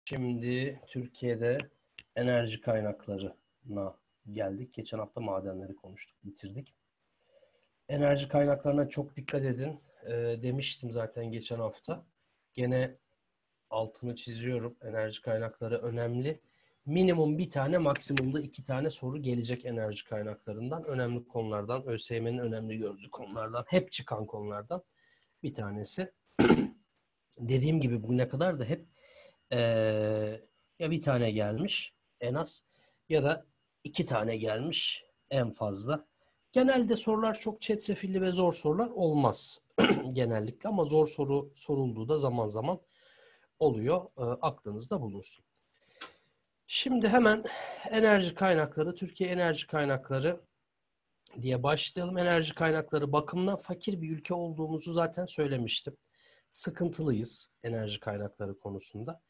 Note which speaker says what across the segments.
Speaker 1: Şimdi Türkiye'de enerji kaynaklarına geldik. Geçen hafta madenleri konuştuk, bitirdik. Enerji kaynaklarına çok dikkat edin. Demiştim zaten geçen hafta. Gene altını çiziyorum. Enerji kaynakları önemli. Minimum bir tane, maksimumda 2 tane soru gelecek enerji kaynaklarından. Önemli konulardan, ÖSYM'nin önemli gördüğü konulardan, hep çıkan konulardan bir tanesi. Dediğim gibi bugüne kadar da hep ya bir tane gelmiş en az ya da 2 tane gelmiş en fazla. Genelde sorular çok çetrefilli ve zor sorular olmaz genellikle, ama zor soru sorulduğu da zaman zaman oluyor. Aklınızda bulunsun. Şimdi hemen enerji kaynakları, Türkiye enerji kaynakları diye başlayalım. Enerji kaynakları bakımından fakir bir ülke olduğumuzu zaten söylemiştim. Sıkıntılıyız enerji kaynakları konusunda.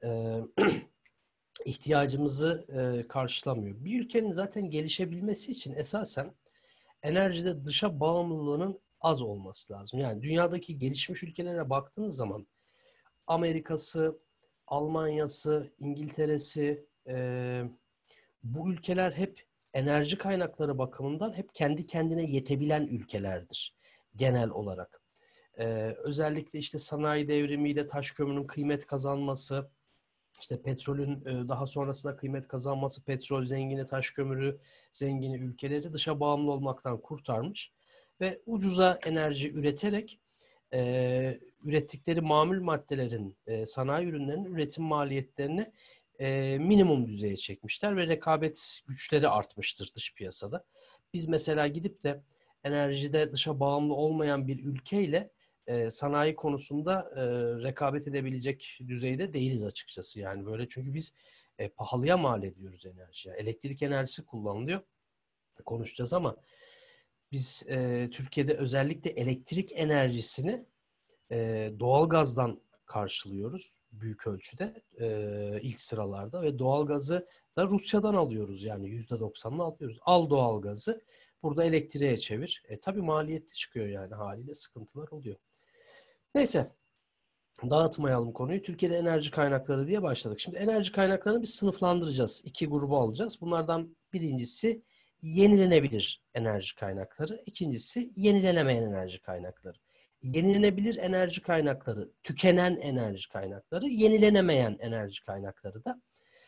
Speaker 1: İhtiyacımızı karşılamıyor. Bir ülkenin zaten gelişebilmesi için esasen enerjide dışa bağımlılığının az olması lazım. Yani dünyadaki gelişmiş ülkelere baktığınız zaman Amerika'sı, Almanya'sı, İngiltere'si, bu ülkeler hep enerji kaynakları bakımından hep kendi kendine yetebilen ülkelerdir genel olarak. Özellikle işte sanayi devrimiyle taş kömürün kıymet kazanması, İşte petrolün daha sonrasında kıymet kazanması, petrol zengini, taş kömürü zengini ülkeleri dışa bağımlı olmaktan kurtarmış ve ucuza enerji üreterek ürettikleri mamul maddelerin, sanayi ürünlerinin üretim maliyetlerini minimum düzeye çekmişler ve rekabet güçleri artmıştır dış piyasada. Biz mesela gidip de enerjide dışa bağımlı olmayan bir ülkeyle sanayi konusunda rekabet edebilecek düzeyde değiliz açıkçası. Yani böyle, çünkü biz pahalıya mal ediyoruz enerjiye. Elektrik enerjisi kullanılıyor. Konuşacağız ama biz Türkiye'de özellikle elektrik enerjisini doğalgazdan karşılıyoruz büyük ölçüde ilk sıralarda ve doğalgazı da Rusya'dan alıyoruz, yani %90'ını alıyoruz. Al doğalgazı burada elektriğe çevir. Tabii maliyetli çıkıyor, yani haliyle sıkıntılar oluyor. Neyse, dağıtmayalım konuyu. Türkiye'de enerji kaynakları diye başladık. Şimdi enerji kaynaklarını biz sınıflandıracağız. 2 grubu alacağız. Bunlardan birincisi yenilenebilir enerji kaynakları. İkincisi yenilenemeyen enerji kaynakları. Yenilenebilir enerji kaynakları, tükenen enerji kaynakları, yenilenemeyen enerji kaynakları da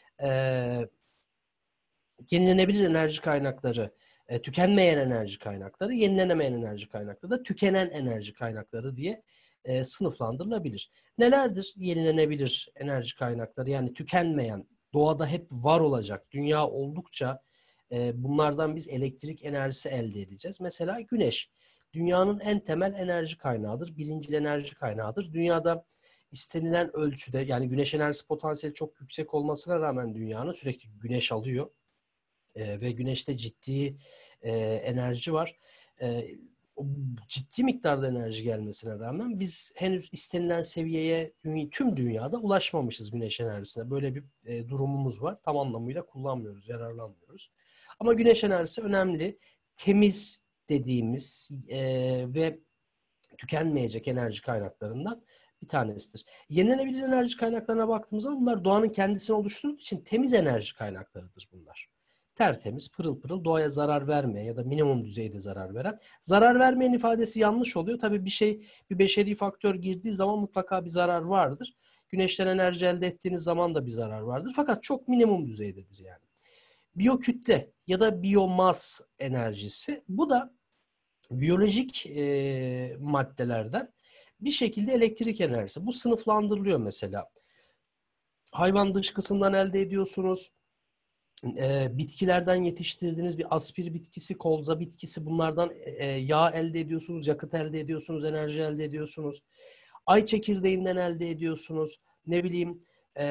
Speaker 1: yenilenebilir enerji kaynakları, tükenmeyen enerji kaynakları, yenilenemeyen enerji kaynakları da tükenen enerji kaynakları diye sınıflandırılabilir. Nelerdir yenilenebilir enerji kaynakları? Yani tükenmeyen, doğada hep var olacak, dünya oldukça bunlardan biz elektrik enerjisi elde edeceğiz. Mesela güneş, dünyanın en temel enerji kaynağıdır, birincil enerji kaynağıdır. Dünyada istenilen ölçüde, yani güneş enerjisi potansiyeli çok yüksek olmasına rağmen dünyanın sürekli güneş alıyor. Ve güneşte ciddi enerji var. Ciddi miktarda enerji gelmesine rağmen biz henüz istenilen seviyeye tüm dünyada ulaşmamışız güneş enerjisine. Böyle bir durumumuz var. Tam anlamıyla kullanmıyoruz, yararlanmıyoruz. Ama güneş enerjisi önemli, temiz dediğimiz ve tükenmeyecek enerji kaynaklarından bir tanesidir. Yenilenebilir enerji kaynaklarına baktığımız zaman bunlar doğanın kendisini oluşturduğu için temiz enerji kaynaklarıdır bunlar. Tertemiz, pırıl pırıl, doğaya zarar vermeyen ya da minimum düzeyde zarar veren. Zarar vermeyen ifadesi yanlış oluyor. Tabii bir beşeri faktör girdiği zaman mutlaka bir zarar vardır. Güneşten enerji elde ettiğiniz zaman da bir zarar vardır. Fakat çok minimum düzeydedir yani. Biyokütle ya da biyomas enerjisi. Bu da biyolojik maddelerden bir şekilde elektrik enerjisi. Bu sınıflandırılıyor mesela. Hayvan dışkısından elde ediyorsunuz. Bitkilerden yetiştirdiğiniz bir aspir bitkisi, kolza bitkisi, bunlardan yağ elde ediyorsunuz, yakıt elde ediyorsunuz, enerji elde ediyorsunuz. Ay çekirdeğinden elde ediyorsunuz. Ne bileyim,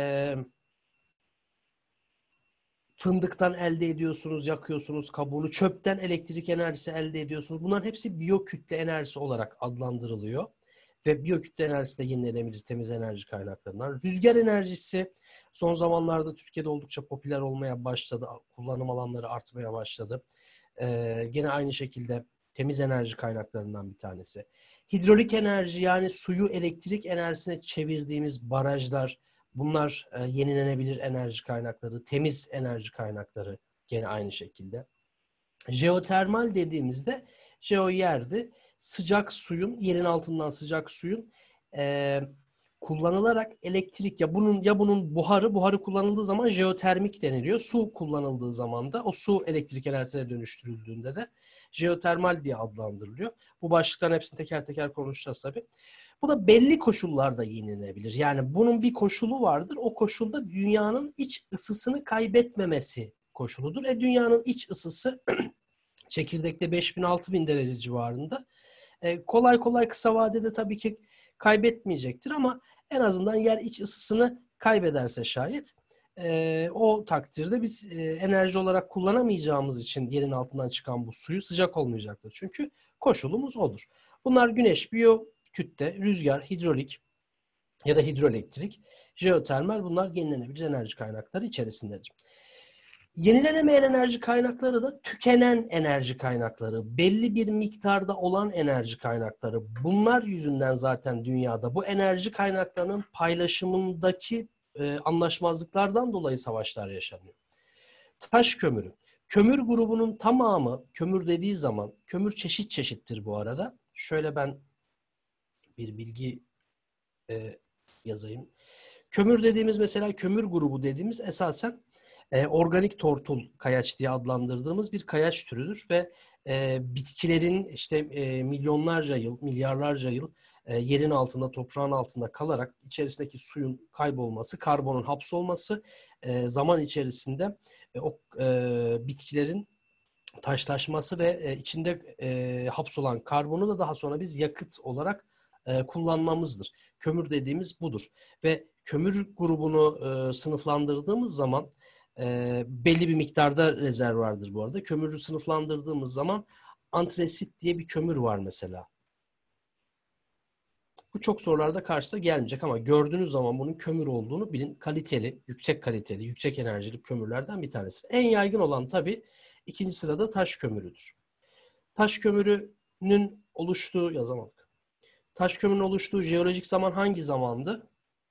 Speaker 1: fındıktan elde ediyorsunuz, yakıyorsunuz kabuğunu. Çöpten elektrik enerjisi elde ediyorsunuz. Bunların hepsi biyokütle enerjisi olarak adlandırılıyor. Ve biyokütle enerjisi de yenilenebilir temiz enerji kaynaklarından. Rüzgar enerjisi son zamanlarda Türkiye'de oldukça popüler olmaya başladı. Kullanım alanları artmaya başladı. Gene aynı şekilde temiz enerji kaynaklarından bir tanesi. Hidrolik enerji, yani suyu elektrik enerjisine çevirdiğimiz barajlar, Bunlar yenilenebilir enerji kaynakları, temiz enerji kaynakları gene aynı şekilde. Jeotermal dediğimizde jeo yerdi. Sıcak suyun, yerin altından sıcak suyun kullanılarak elektrik bunun buharı kullanıldığı zaman jeotermik deniliyor. Su kullanıldığı zaman da o su elektrik enerjisine dönüştürüldüğünde de jeotermal diye adlandırılıyor. Bu başlıkların hepsini teker teker konuşacağız tabii. Bu da belli koşullarda yenilenebilir. Yani bunun bir koşulu vardır. O koşulda dünyanın iç ısısını kaybetmemesi koşuludur. Dünyanın iç ısısı çekirdekte 5000-6000 derece civarında. Kolay kolay kısa vadede tabii ki kaybetmeyecektir ama en azından yer iç ısısını kaybederse şayet o takdirde biz enerji olarak kullanamayacağımız için yerin altından çıkan bu suyu sıcak olmayacaktır. Çünkü koşulumuz odur. Bunlar güneş, biyokütle, rüzgar, hidrolik ya da hidroelektrik, jeotermal, bunlar yenilenebilir enerji kaynakları içerisindedir. Yenilenemeyen enerji kaynakları da tükenen enerji kaynakları, belli bir miktarda olan enerji kaynakları. Bunlar yüzünden zaten dünyada bu enerji kaynaklarının paylaşımındaki anlaşmazlıklardan dolayı savaşlar yaşanıyor. Taş kömürü. Kömür grubunun tamamı, kömür dediği zaman, kömür çeşit çeşittir bu arada. Şöyle ben bir bilgi yazayım. Kömür dediğimiz, mesela kömür grubu dediğimiz esasen organik tortul kayaç diye adlandırdığımız bir kayaç türüdür ve bitkilerin işte milyonlarca yıl, milyarlarca yıl yerin altında, toprağın altında kalarak içerisindeki suyun kaybolması, karbonun hapsolması zaman içerisinde o bitkilerin taşlaşması ve içinde hapsolan karbonu da daha sonra biz yakıt olarak kullanmamızdır. Kömür dediğimiz budur. Ve kömür grubunu sınıflandırdığımız zaman belli bir miktarda rezervardır bu arada. Kömürü sınıflandırdığımız zaman antresit diye bir kömür var mesela. Bu çok sorularda karşısına gelmeyecek ama gördüğünüz zaman bunun kömür olduğunu bilin. Yüksek kaliteli, yüksek enerjili kömürlerden bir tanesi. En yaygın olan tabii ikinci sırada taş kömürüdür. Taş kömürünün oluştuğu, yazamadık. Taş kömürünün oluştuğu jeolojik zaman hangi zamandı?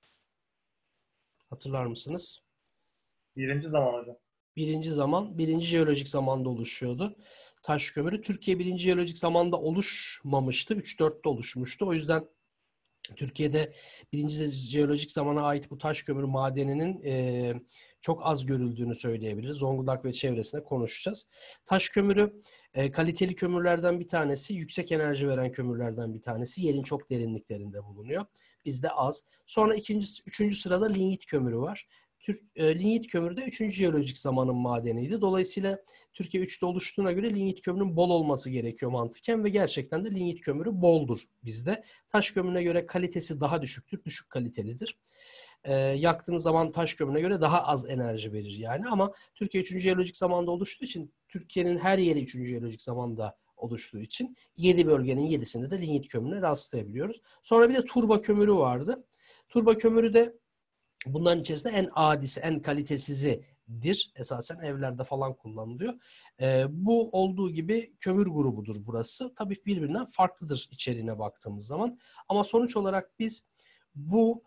Speaker 1: Hatırlar mısınız?
Speaker 2: Birinci zaman hocam.
Speaker 1: Birinci jeolojik zamanda oluşuyordu. Taş kömürü Türkiye birinci jeolojik zamanda oluşmamıştı. 3-4'te oluşmuştu. O yüzden Türkiye'de birinci jeolojik zamana ait bu taş kömürü madeninin çok az görüldüğünü söyleyebiliriz. Zonguldak ve çevresinde konuşacağız. Taş kömürü kaliteli kömürlerden bir tanesi, yüksek enerji veren kömürlerden bir tanesi. Yerin çok derinliklerinde bulunuyor. Bizde az. Sonra üçüncü sırada lignit kömürü var. Lignit kömürü de 3. jeolojik zamanın madeniydi. Dolayısıyla Türkiye 3'te oluştuğuna göre lignit kömürünün bol olması gerekiyor mantıken ve gerçekten de lignit kömürü boldur bizde. Taş kömürüne göre kalitesi daha düşüktür, düşük kalitelidir. Yaktığınız zaman taş kömürüne göre daha az enerji verir yani, ama Türkiye 3. jeolojik zamanda oluştuğu için, Türkiye'nin her yeri 3. jeolojik zamanda oluştuğu için 7 bölgenin 7'sinde de lignit kömürüne rastlayabiliyoruz. Sonra bir de turba kömürü vardı. Turba kömürü de bunların içerisinde en adisi, en kalitesizidir. Esasen evlerde falan kullanılıyor. Bu olduğu gibi kömür grubudur burası. Tabii birbirinden farklıdır içeriğine baktığımız zaman. Ama sonuç olarak biz bu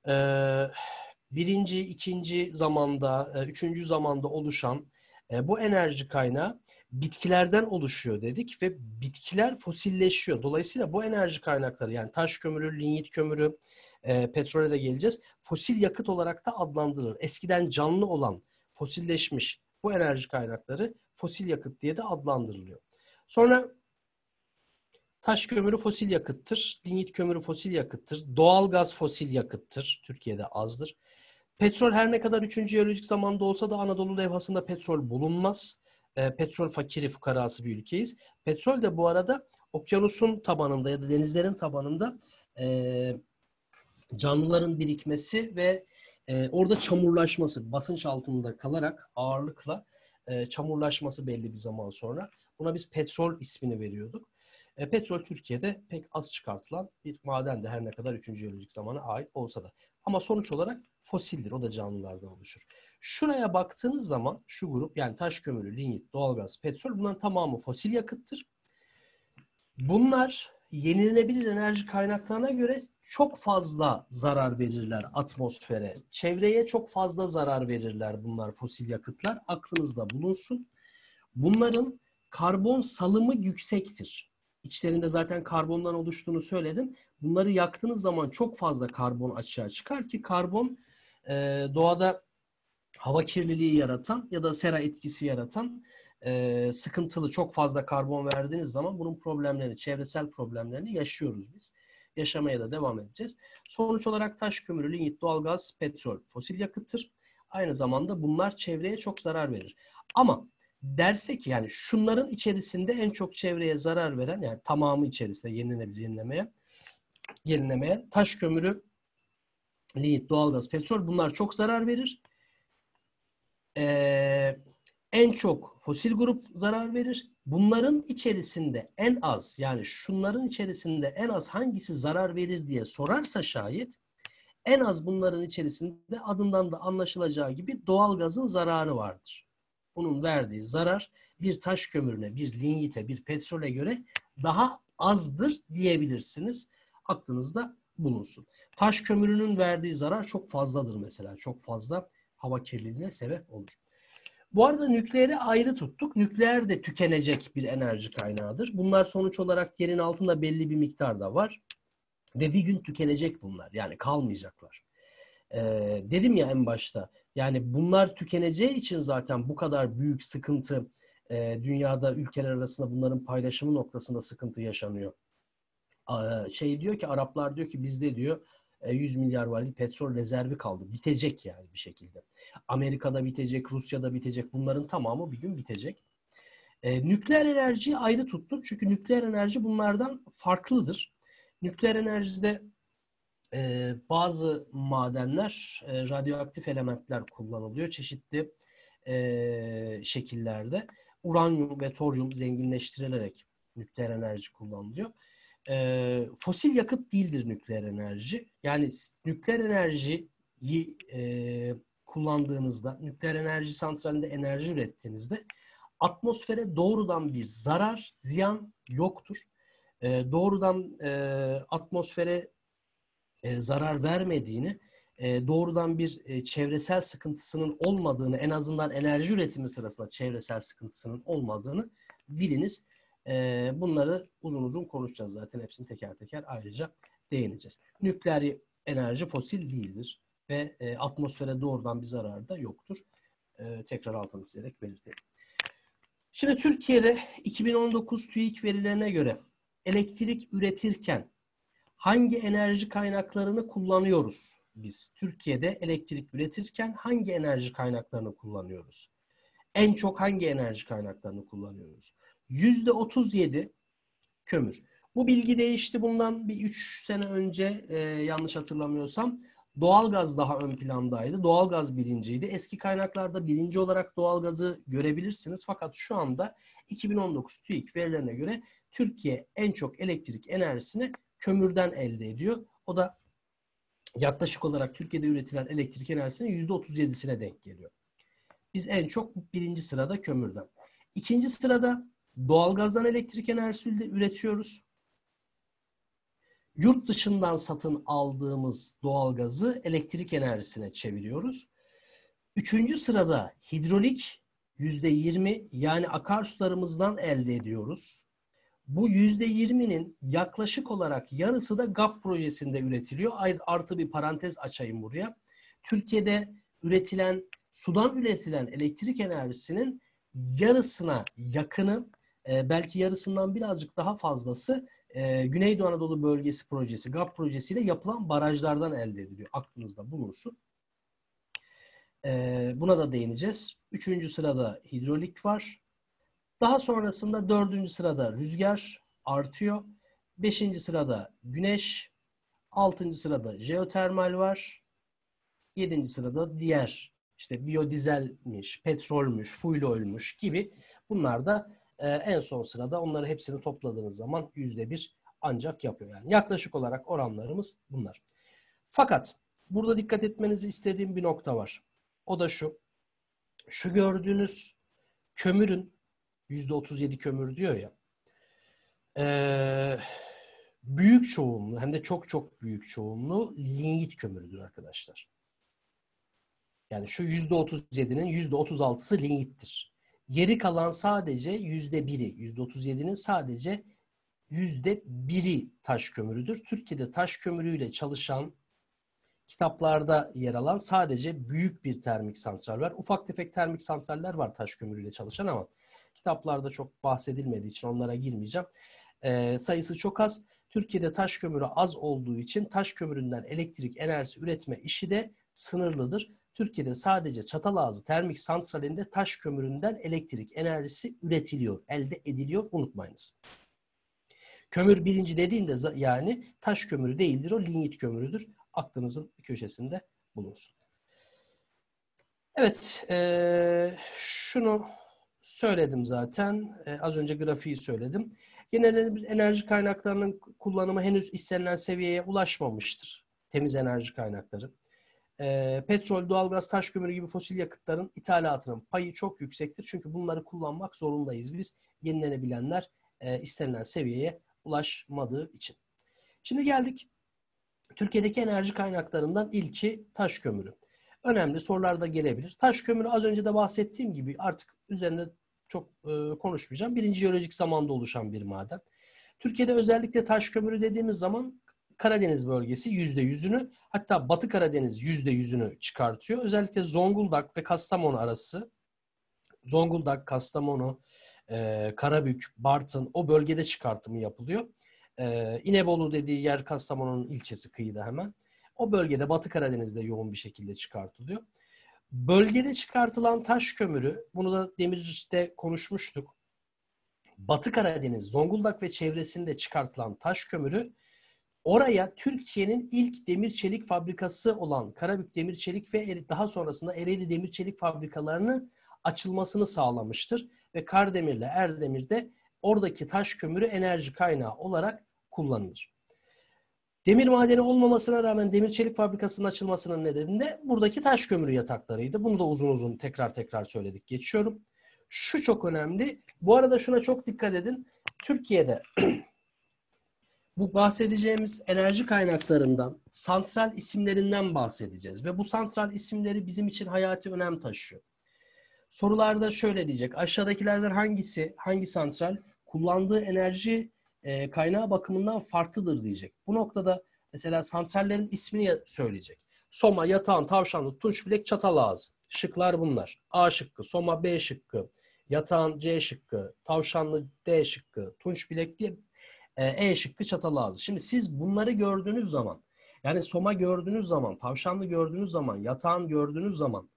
Speaker 1: birinci, ikinci zamanda, üçüncü zamanda oluşan bu enerji kaynağı bitkilerden oluşuyor dedik ve bitkiler fosilleşiyor. Dolayısıyla bu enerji kaynakları, yani taş kömürü, lignit kömürü, petrole de geleceğiz, fosil yakıt olarak da adlandırılır. Eskiden canlı olan, fosilleşmiş bu enerji kaynakları fosil yakıt diye de adlandırılıyor. Sonra taş kömürü fosil yakıttır, lignit kömürü fosil yakıttır, doğalgaz fosil yakıttır, Türkiye'de azdır. Petrol her ne kadar 3. jeolojik zamanda olsa da Anadolu levhasında petrol bulunmaz. Petrol fakiri, fukarası bir ülkeyiz. Petrol de bu arada okyanusun tabanında ya da denizlerin tabanında canlıların birikmesi ve orada çamurlaşması, basınç altında kalarak ağırlıkla çamurlaşması belli bir zaman sonra. Buna biz petrol ismini veriyorduk. Petrol Türkiye'de pek az çıkartılan bir maden de, her ne kadar 3. jeolojik zamana ait olsa da. Ama sonuç olarak fosildir. O da canlılardan oluşur. Şuraya baktığınız zaman şu grup, yani taş kömürü, lignit, doğalgaz, petrol, bunların tamamı fosil yakıttır. Bunlar yenilenebilir enerji kaynaklarına göre çok fazla zarar verirler atmosfere. Çevreye çok fazla zarar verirler bunlar, fosil yakıtlar. Aklınızda bulunsun. Bunların karbon salımı yüksektir. İçlerinde zaten karbondan oluştuğunu söyledim. Bunları yaktığınız zaman çok fazla karbon açığa çıkar ki karbon doğada hava kirliliği yaratan ya da sera etkisi yaratan sıkıntılı, çok fazla karbon verdiğiniz zaman bunun problemlerini, çevresel problemlerini yaşıyoruz biz. Yaşamaya da devam edeceğiz. Sonuç olarak taş kömürü, lignit, doğalgaz, petrol, fosil yakıttır. Aynı zamanda bunlar çevreye çok zarar verir. Ama derse ki yani şunların içerisinde en çok çevreye zarar veren, yani tamamı içerisinde yenilemeye taş kömürü, lignit, doğalgaz, petrol, bunlar çok zarar verir. En çok fosil grup zarar verir. Bunların içerisinde en az, yani şunların içerisinde en az hangisi zarar verir diye sorarsa şayet, en az bunların içerisinde adından da anlaşılacağı gibi doğalgazın zararı vardır. Bunun verdiği zarar bir taş kömürüne, bir lignite, bir petrole göre daha azdır diyebilirsiniz. Aklınızda bulunsun. Taş kömürünün verdiği zarar çok fazladır mesela. Çok fazla hava kirliliğine sebep olur. Bu arada nükleeri ayrı tuttuk. Nükleer de tükenecek bir enerji kaynağıdır. Bunlar sonuç olarak yerin altında belli bir miktarda var. Ve bir gün tükenecek bunlar. Yani kalmayacaklar. Dedim ya en başta. Yani bunlar tükeneceği için zaten bu kadar büyük sıkıntı dünyada ülkeler arasında bunların paylaşımı noktasında sıkıntı yaşanıyor. Diyor ki Araplar diyor ki bizde diyor 100 milyar varil petrol rezervi kaldı. Bitecek yani bir şekilde. Amerika'da bitecek, Rusya'da bitecek. Bunların tamamı bir gün bitecek. Nükleer enerjiyi ayrı tuttum. Çünkü nükleer enerji bunlardan farklıdır. Nükleer enerjide bazı madenler, radyoaktif elementler kullanılıyor. Çeşitli şekillerde. Uranyum ve toryum zenginleştirilerek nükleer enerji kullanılıyor. Fosil yakıt değildir nükleer enerji. Yani nükleer enerjiyi kullandığınızda, nükleer enerji santralinde enerji ürettiğinizde atmosfere doğrudan bir zarar, ziyan yoktur. Doğrudan atmosfere zarar vermediğini, doğrudan bir çevresel sıkıntısının olmadığını, en azından enerji üretimi sırasında çevresel sıkıntısının olmadığını biliniz. Bunları uzun uzun konuşacağız zaten. Hepsini teker teker ayrıca değineceğiz. Nükleer enerji fosil değildir ve atmosfere doğrudan bir zararı da yoktur. Tekrar altını çizerek belirtelim. Şimdi Türkiye'de 2019 TÜİK verilerine göre elektrik üretirken hangi enerji kaynaklarını kullanıyoruz biz? Türkiye'de elektrik üretirken hangi enerji kaynaklarını kullanıyoruz? En çok hangi enerji kaynaklarını kullanıyoruz? %37 kömür. Bu bilgi değişti bundan bir 3 sene önce yanlış hatırlamıyorsam. Doğalgaz daha ön plandaydı. Doğalgaz birinciydi. Eski kaynaklarda birinci olarak doğalgazı görebilirsiniz. Fakat şu anda 2019 TÜİK verilerine göre Türkiye en çok elektrik enerjisini kömürden elde ediyor. O da yaklaşık olarak Türkiye'de üretilen elektrik enerjisinin %37'sine denk geliyor. Biz en çok birinci sırada kömürden. İkinci sırada doğalgazdan elektrik enerjisi üretiyoruz. Yurt dışından satın aldığımız doğalgazı elektrik enerjisine çeviriyoruz. Üçüncü sırada hidrolik %20, yani akarsularımızdan elde ediyoruz. Bu %20'nin yaklaşık olarak yarısı da GAP projesinde üretiliyor. Artı bir parantez açayım buraya. Türkiye'de sudan üretilen elektrik enerjisinin yarısına yakını, belki yarısından birazcık daha fazlası Güneydoğu Anadolu Bölgesi projesi, GAP projesiyle yapılan barajlardan elde ediliyor. Aklınızda bulunsun. Buna da değineceğiz. Üçüncü sırada hidrolik var. Daha sonrasında dördüncü sırada rüzgar artıyor. Beşinci sırada güneş. Altıncı sırada jeotermal var. Yedinci sırada diğer işte biyodizelmiş, petrolmüş, fuel oil'muş gibi. Bunlar da en son sırada, onları hepsini topladığınız zaman %1 ancak yapıyor. Yani yaklaşık olarak oranlarımız bunlar. Fakat burada dikkat etmenizi istediğim bir nokta var. O da şu. Şu gördüğünüz kömürün %37 kömür diyor ya. büyük çoğunluğu, hem de çok çok büyük çoğunluğu linyit kömürüdür arkadaşlar. Yani şu %37'nin %36'sı linyittir. Geri kalan sadece %1'i, %37'nin sadece %1'i taş kömürüdür. Türkiye'de taş kömürüyle çalışan, kitaplarda yer alan sadece büyük bir termik santral var. Ufak tefek termik santraller var taş kömürüyle çalışan ama kitaplarda çok bahsedilmediği için onlara girmeyeceğim. Sayısı çok az. Türkiye'de taş kömürü az olduğu için taş kömüründen elektrik enerjisi üretme işi de sınırlıdır. Türkiye'de sadece Çatalazı Termik Santrali'nde taş kömüründen elektrik enerjisi üretiliyor, elde ediliyor. Unutmayınız. Kömür bilinci dediğinde yani taş kömürü değildir, o linyit kömürüdür. Aklınızın bir köşesinde bulunsun. Evet, şunu söyledim zaten. Az önce grafiği söyledim. Genel enerji kaynaklarının kullanımı henüz istenilen seviyeye ulaşmamıştır. Temiz enerji kaynakları. Petrol, doğalgaz, taş kömürü gibi fosil yakıtların ithalatının payı çok yüksektir. Çünkü bunları kullanmak zorundayız biz. Yenilenebilenler istenilen seviyeye ulaşmadığı için. Şimdi geldik Türkiye'deki enerji kaynaklarından ilki taş kömürü. Önemli sorular da gelebilir. Taş kömürü az önce de bahsettiğim gibi artık üzerinde çok konuşmayacağım. Birinci jeolojik zamanda oluşan bir maden. Türkiye'de özellikle taş kömürü dediğimiz zaman Karadeniz bölgesi %100'ünü, hatta Batı Karadeniz %100'ünü çıkartıyor. Özellikle Zonguldak ve Kastamonu arası, Zonguldak, Kastamonu, Karabük, Bartın, o bölgede çıkartımı yapılıyor. İnebolu dediği yer Kastamonu'nun ilçesi, kıyıda hemen. O bölgede Batı Karadeniz'de yoğun bir şekilde çıkartılıyor. Bölgede çıkartılan taş kömürü, bunu da Demirci'de konuşmuştuk. Batı Karadeniz, Zonguldak ve çevresinde çıkartılan taş kömürü oraya Türkiye'nin ilk demir çelik fabrikası olan Karabük Demir Çelik ve daha sonrasında Ereğli Demir Çelik fabrikalarının açılmasını sağlamıştır. Ve Kardemir'le Erdemir'de oradaki taş kömürü enerji kaynağı olarak kullanılır. Demir madeni olmamasına rağmen demir çelik fabrikasının açılmasının nedeni de buradaki taş kömürü yataklarıydı. Bunu da uzun uzun tekrar söyledik. Geçiyorum. Şu çok önemli. Bu arada şuna çok dikkat edin. Türkiye'de bu bahsedeceğimiz enerji kaynaklarından, santral isimlerinden bahsedeceğiz. Ve bu santral isimleri bizim için hayati önem taşıyor. Sorularda şöyle diyecek. Aşağıdakilerden hangi santral kullandığı enerji kaynağı bakımından farklıdır diyecek. Bu noktada mesela santrallerin ismini söyleyecek. Soma, Yatağan, Tavşanlı, Tunçbilek, Çatalazı. Şıklar bunlar. A şıkkı, Soma B şıkkı, Yatağan C şıkkı, Tavşanlı D şıkkı, Tunçbilek diye E şıkkı, Çatalazı. Şimdi siz bunları gördüğünüz zaman, yani Soma gördüğünüz zaman, Tavşanlı gördüğünüz zaman, Yatağan gördüğünüz zaman,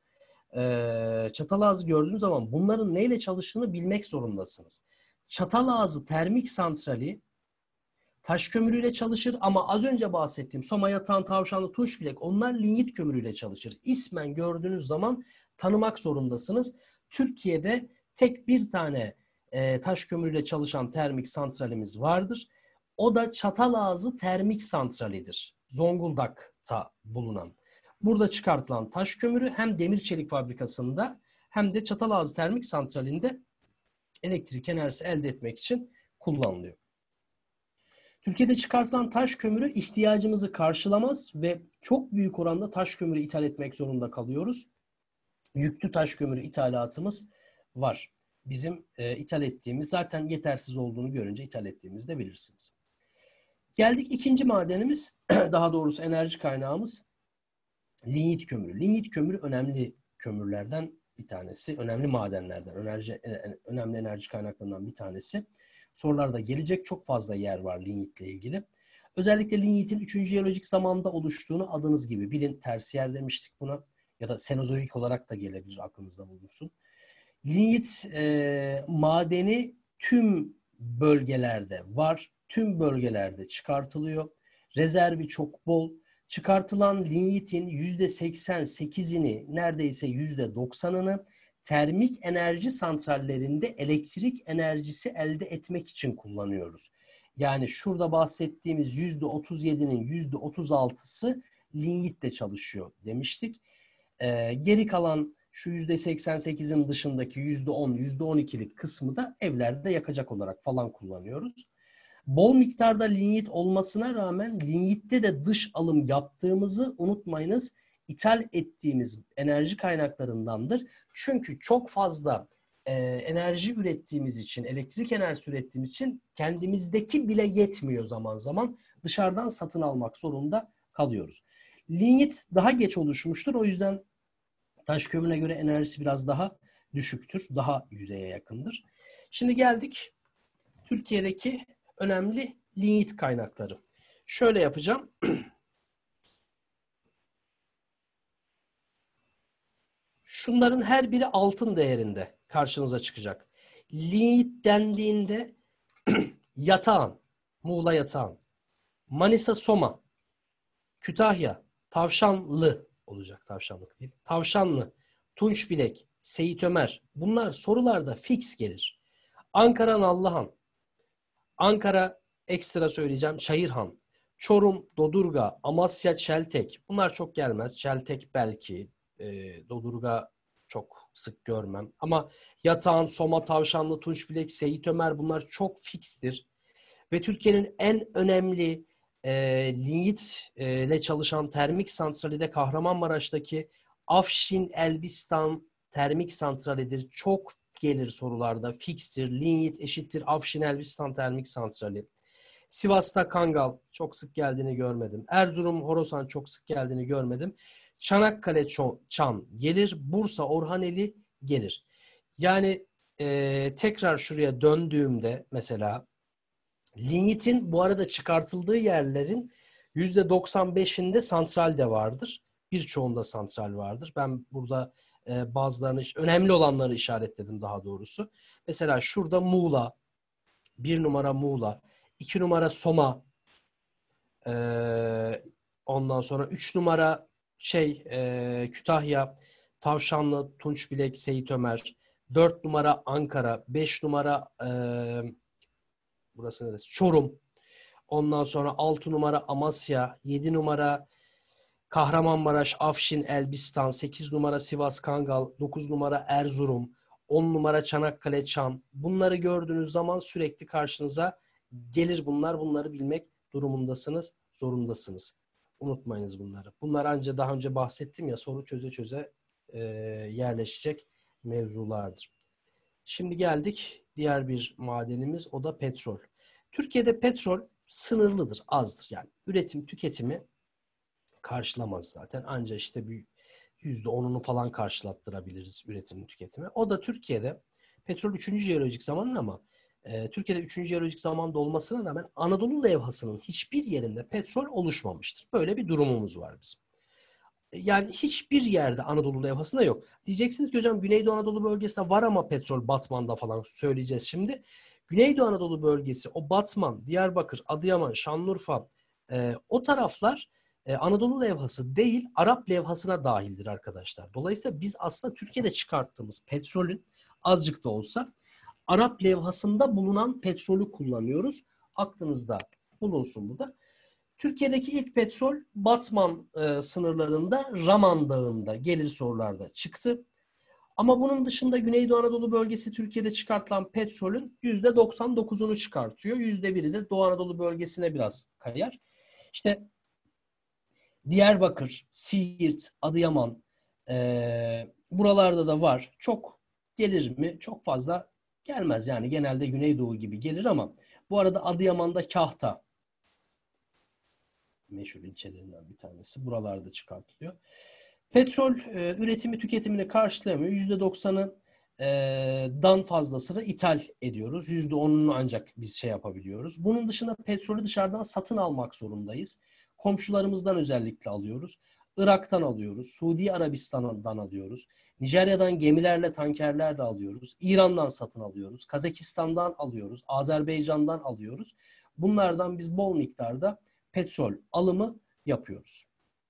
Speaker 1: Çatalazı gördüğünüz zaman bunların neyle çalıştığını bilmek zorundasınız. Çatalazı Termik Santrali taş kömürüyle çalışır ama az önce bahsettiğim Soma, Yatağan, Tavşanlı, Tunçbilek, onlar linyit kömürüyle çalışır. İsmen gördüğünüz zaman tanımak zorundasınız. Türkiye'de tek bir tane taş kömürüyle çalışan termik santralimiz vardır. O da Çatalazı Termik Santrali'dir. Zonguldak'ta bulunan. Burada çıkartılan taş kömürü hem demir çelik fabrikasında hem de Çatalazı Termik Santrali'nde elektrik enerjisi elde etmek için kullanılıyor. Türkiye'de çıkartılan taş kömürü ihtiyacımızı karşılamaz ve çok büyük oranda taş kömürü ithal etmek zorunda kalıyoruz. Yüklü taş kömürü ithalatımız var. Bizim ithal ettiğimiz, zaten yetersiz olduğunu görünce ithal ettiğimizi de bilirsiniz. Geldik ikinci madenimiz, daha doğrusu enerji kaynağımız linyit kömürü. Linyit kömürü önemli kömürlerden bir tanesi, önemli madenlerden, önemli enerji kaynaklarından bir tanesi. Sorularda gelecek, çok fazla yer var linyitle ilgili. Özellikle linyitin 3. jeolojik zamanda oluştuğunu adınız gibi bilin. Tersiyer demiştik buna, ya da senozoik olarak da gelebilir, aklınızda bulunsun. Linyit madeni tüm bölgelerde var, tüm bölgelerde çıkartılıyor. Rezervi çok bol. Çıkartılan linyitin %88'ini, neredeyse %90'ını termik enerji santrallerinde elektrik enerjisi elde etmek için kullanıyoruz. Yani şurada bahsettiğimiz %37'nin %36'sı linyitle çalışıyor demiştik. Geri kalan şu %88'in dışındaki %10, %12'lik kısmı da evlerde yakacak olarak falan kullanıyoruz. Bol miktarda linyit olmasına rağmen linyitte de dış alım yaptığımızı unutmayınız. İthal ettiğimiz enerji kaynaklarındandır. Çünkü çok fazla enerji ürettiğimiz için, elektrik enerjisi ürettiğimiz için kendimizdeki bile yetmiyor zaman zaman. Dışarıdan satın almak zorunda kalıyoruz. Linyit daha geç oluşmuştur. O yüzden taş kömürüne göre enerjisi biraz daha düşüktür. Daha yüzeye yakındır. Şimdi geldik Türkiye'deki önemli linyit kaynakları. Şöyle yapacağım. Şunların her biri altın değerinde karşınıza çıkacak. Linyit dendiğinde Yatağan, Muğla Yatağan, Manisa Soma, Kütahya, Tavşanlı olacak, Tavşanlık değil. Tavşanlı, Tunçbilek, Seyit Ömer. Bunlar sorularda fix gelir. Ankara Nallıhan, Ankara ekstra söyleyeceğim Çayırhan, Çorum, Dodurga, Amasya, Çeltek. Bunlar çok gelmez. Çeltek belki, Dodurga çok sık görmem. Ama Yatağan, Soma, Tavşanlı, Tunçbilek, Seyit Ömer bunlar çok fikstir. Ve Türkiye'nin en önemli linyit ile çalışan termik santrali de Kahramanmaraş'taki Afşin Elbistan termik santralidir. Çok gelir sorularda. Fikstir. Linyit eşittir Afşin Elbistan termik santrali. Sivas'ta Kangal çok sık geldiğini görmedim. Erzurum Horasan çok sık geldiğini görmedim. Çanakkale Çan gelir. Bursa Orhaneli gelir. Yani tekrar şuraya döndüğümde mesela linyitin bu arada çıkartıldığı yerlerin %95'inde santral de vardır. Birçoğunda santral vardır. Ben burada bazılarını, önemli olanları işaretledim daha doğrusu. Mesela şurada Muğla, 1 numara Muğla, 2 numara Soma, ondan sonra 3 numara Kütahya, Tavşanlı, Tunçbilek, Seyit Ömer, 4 numara Ankara, 5 numara burası neresi? Çorum. Ondan sonra 6 numara Amasya, 7 numara Kahramanmaraş, Afşin, Elbistan, 8 numara Sivas, Kangal, 9 numara Erzurum, 10 numara Çanakkale, Çam. Bunları gördüğünüz zaman sürekli karşınıza gelir bunlar. Bunları bilmek durumundasınız, zorundasınız. Unutmayınız bunları. Bunlar ancak daha önce bahsettim ya, soru çöze çöze yerleşecek mevzulardır. Şimdi geldik diğer bir madenimiz, o da petrol. Türkiye'de petrol sınırlıdır, azdır. Yani üretim, tüketimi karşılamaz zaten. Ancak işte bir %10'unu falan karşılattırabiliriz üretim, tüketimi. O da Türkiye'de petrol 3. jeolojik zamanın ama Türkiye'de 3. jeolojik zamanda olmasına rağmen Anadolu levhasının hiçbir yerinde petrol oluşmamıştır. Böyle bir durumumuz var bizim. Yani hiçbir yerde Anadolu levhasında yok. Diyeceksiniz ki hocam Güneydoğu Anadolu bölgesinde var ama petrol Batman'da falan, söyleyeceğiz şimdi. Güneydoğu Anadolu bölgesi, o Batman, Diyarbakır, Adıyaman, Şanlıurfa, o taraflar Anadolu levhası değil, Arap levhasına dahildir arkadaşlar. Dolayısıyla biz aslında Türkiye'de çıkarttığımız petrolün azıcık da olsa Arap levhasında bulunan petrolü kullanıyoruz. Aklınızda bulunsun bu da. Türkiye'deki ilk petrol Batman sınırlarında Raman Dağı'nda gelir sorularda çıktı. Ama bunun dışında Güneydoğu Anadolu bölgesi Türkiye'de çıkartılan petrolün %99'unu çıkartıyor. %1'i de Doğu Anadolu bölgesine biraz kayar. İşte Diyarbakır, Siirt, Adıyaman buralarda da var. Çok gelir mi? Çok fazla gelmez. Yani genelde Güneydoğu gibi gelir ama bu arada Adıyaman'da Kahta meşhur ilçelerinden bir tanesi. Buralarda çıkartılıyor. Petrol üretimi tüketimini karşılayamıyor. %90'ı dan fazlasını ithal ediyoruz. %10'unu ancak biz şey yapabiliyoruz. Bunun dışında petrolü dışarıdan satın almak zorundayız. Komşularımızdan özellikle alıyoruz. Irak'tan alıyoruz. Suudi Arabistan'dan alıyoruz. Nijerya'dan gemilerle, tankerlerle alıyoruz. İran'dan satın alıyoruz. Kazakistan'dan alıyoruz. Azerbaycan'dan alıyoruz. Bunlardan biz bol miktarda petrol alımı yapıyoruz.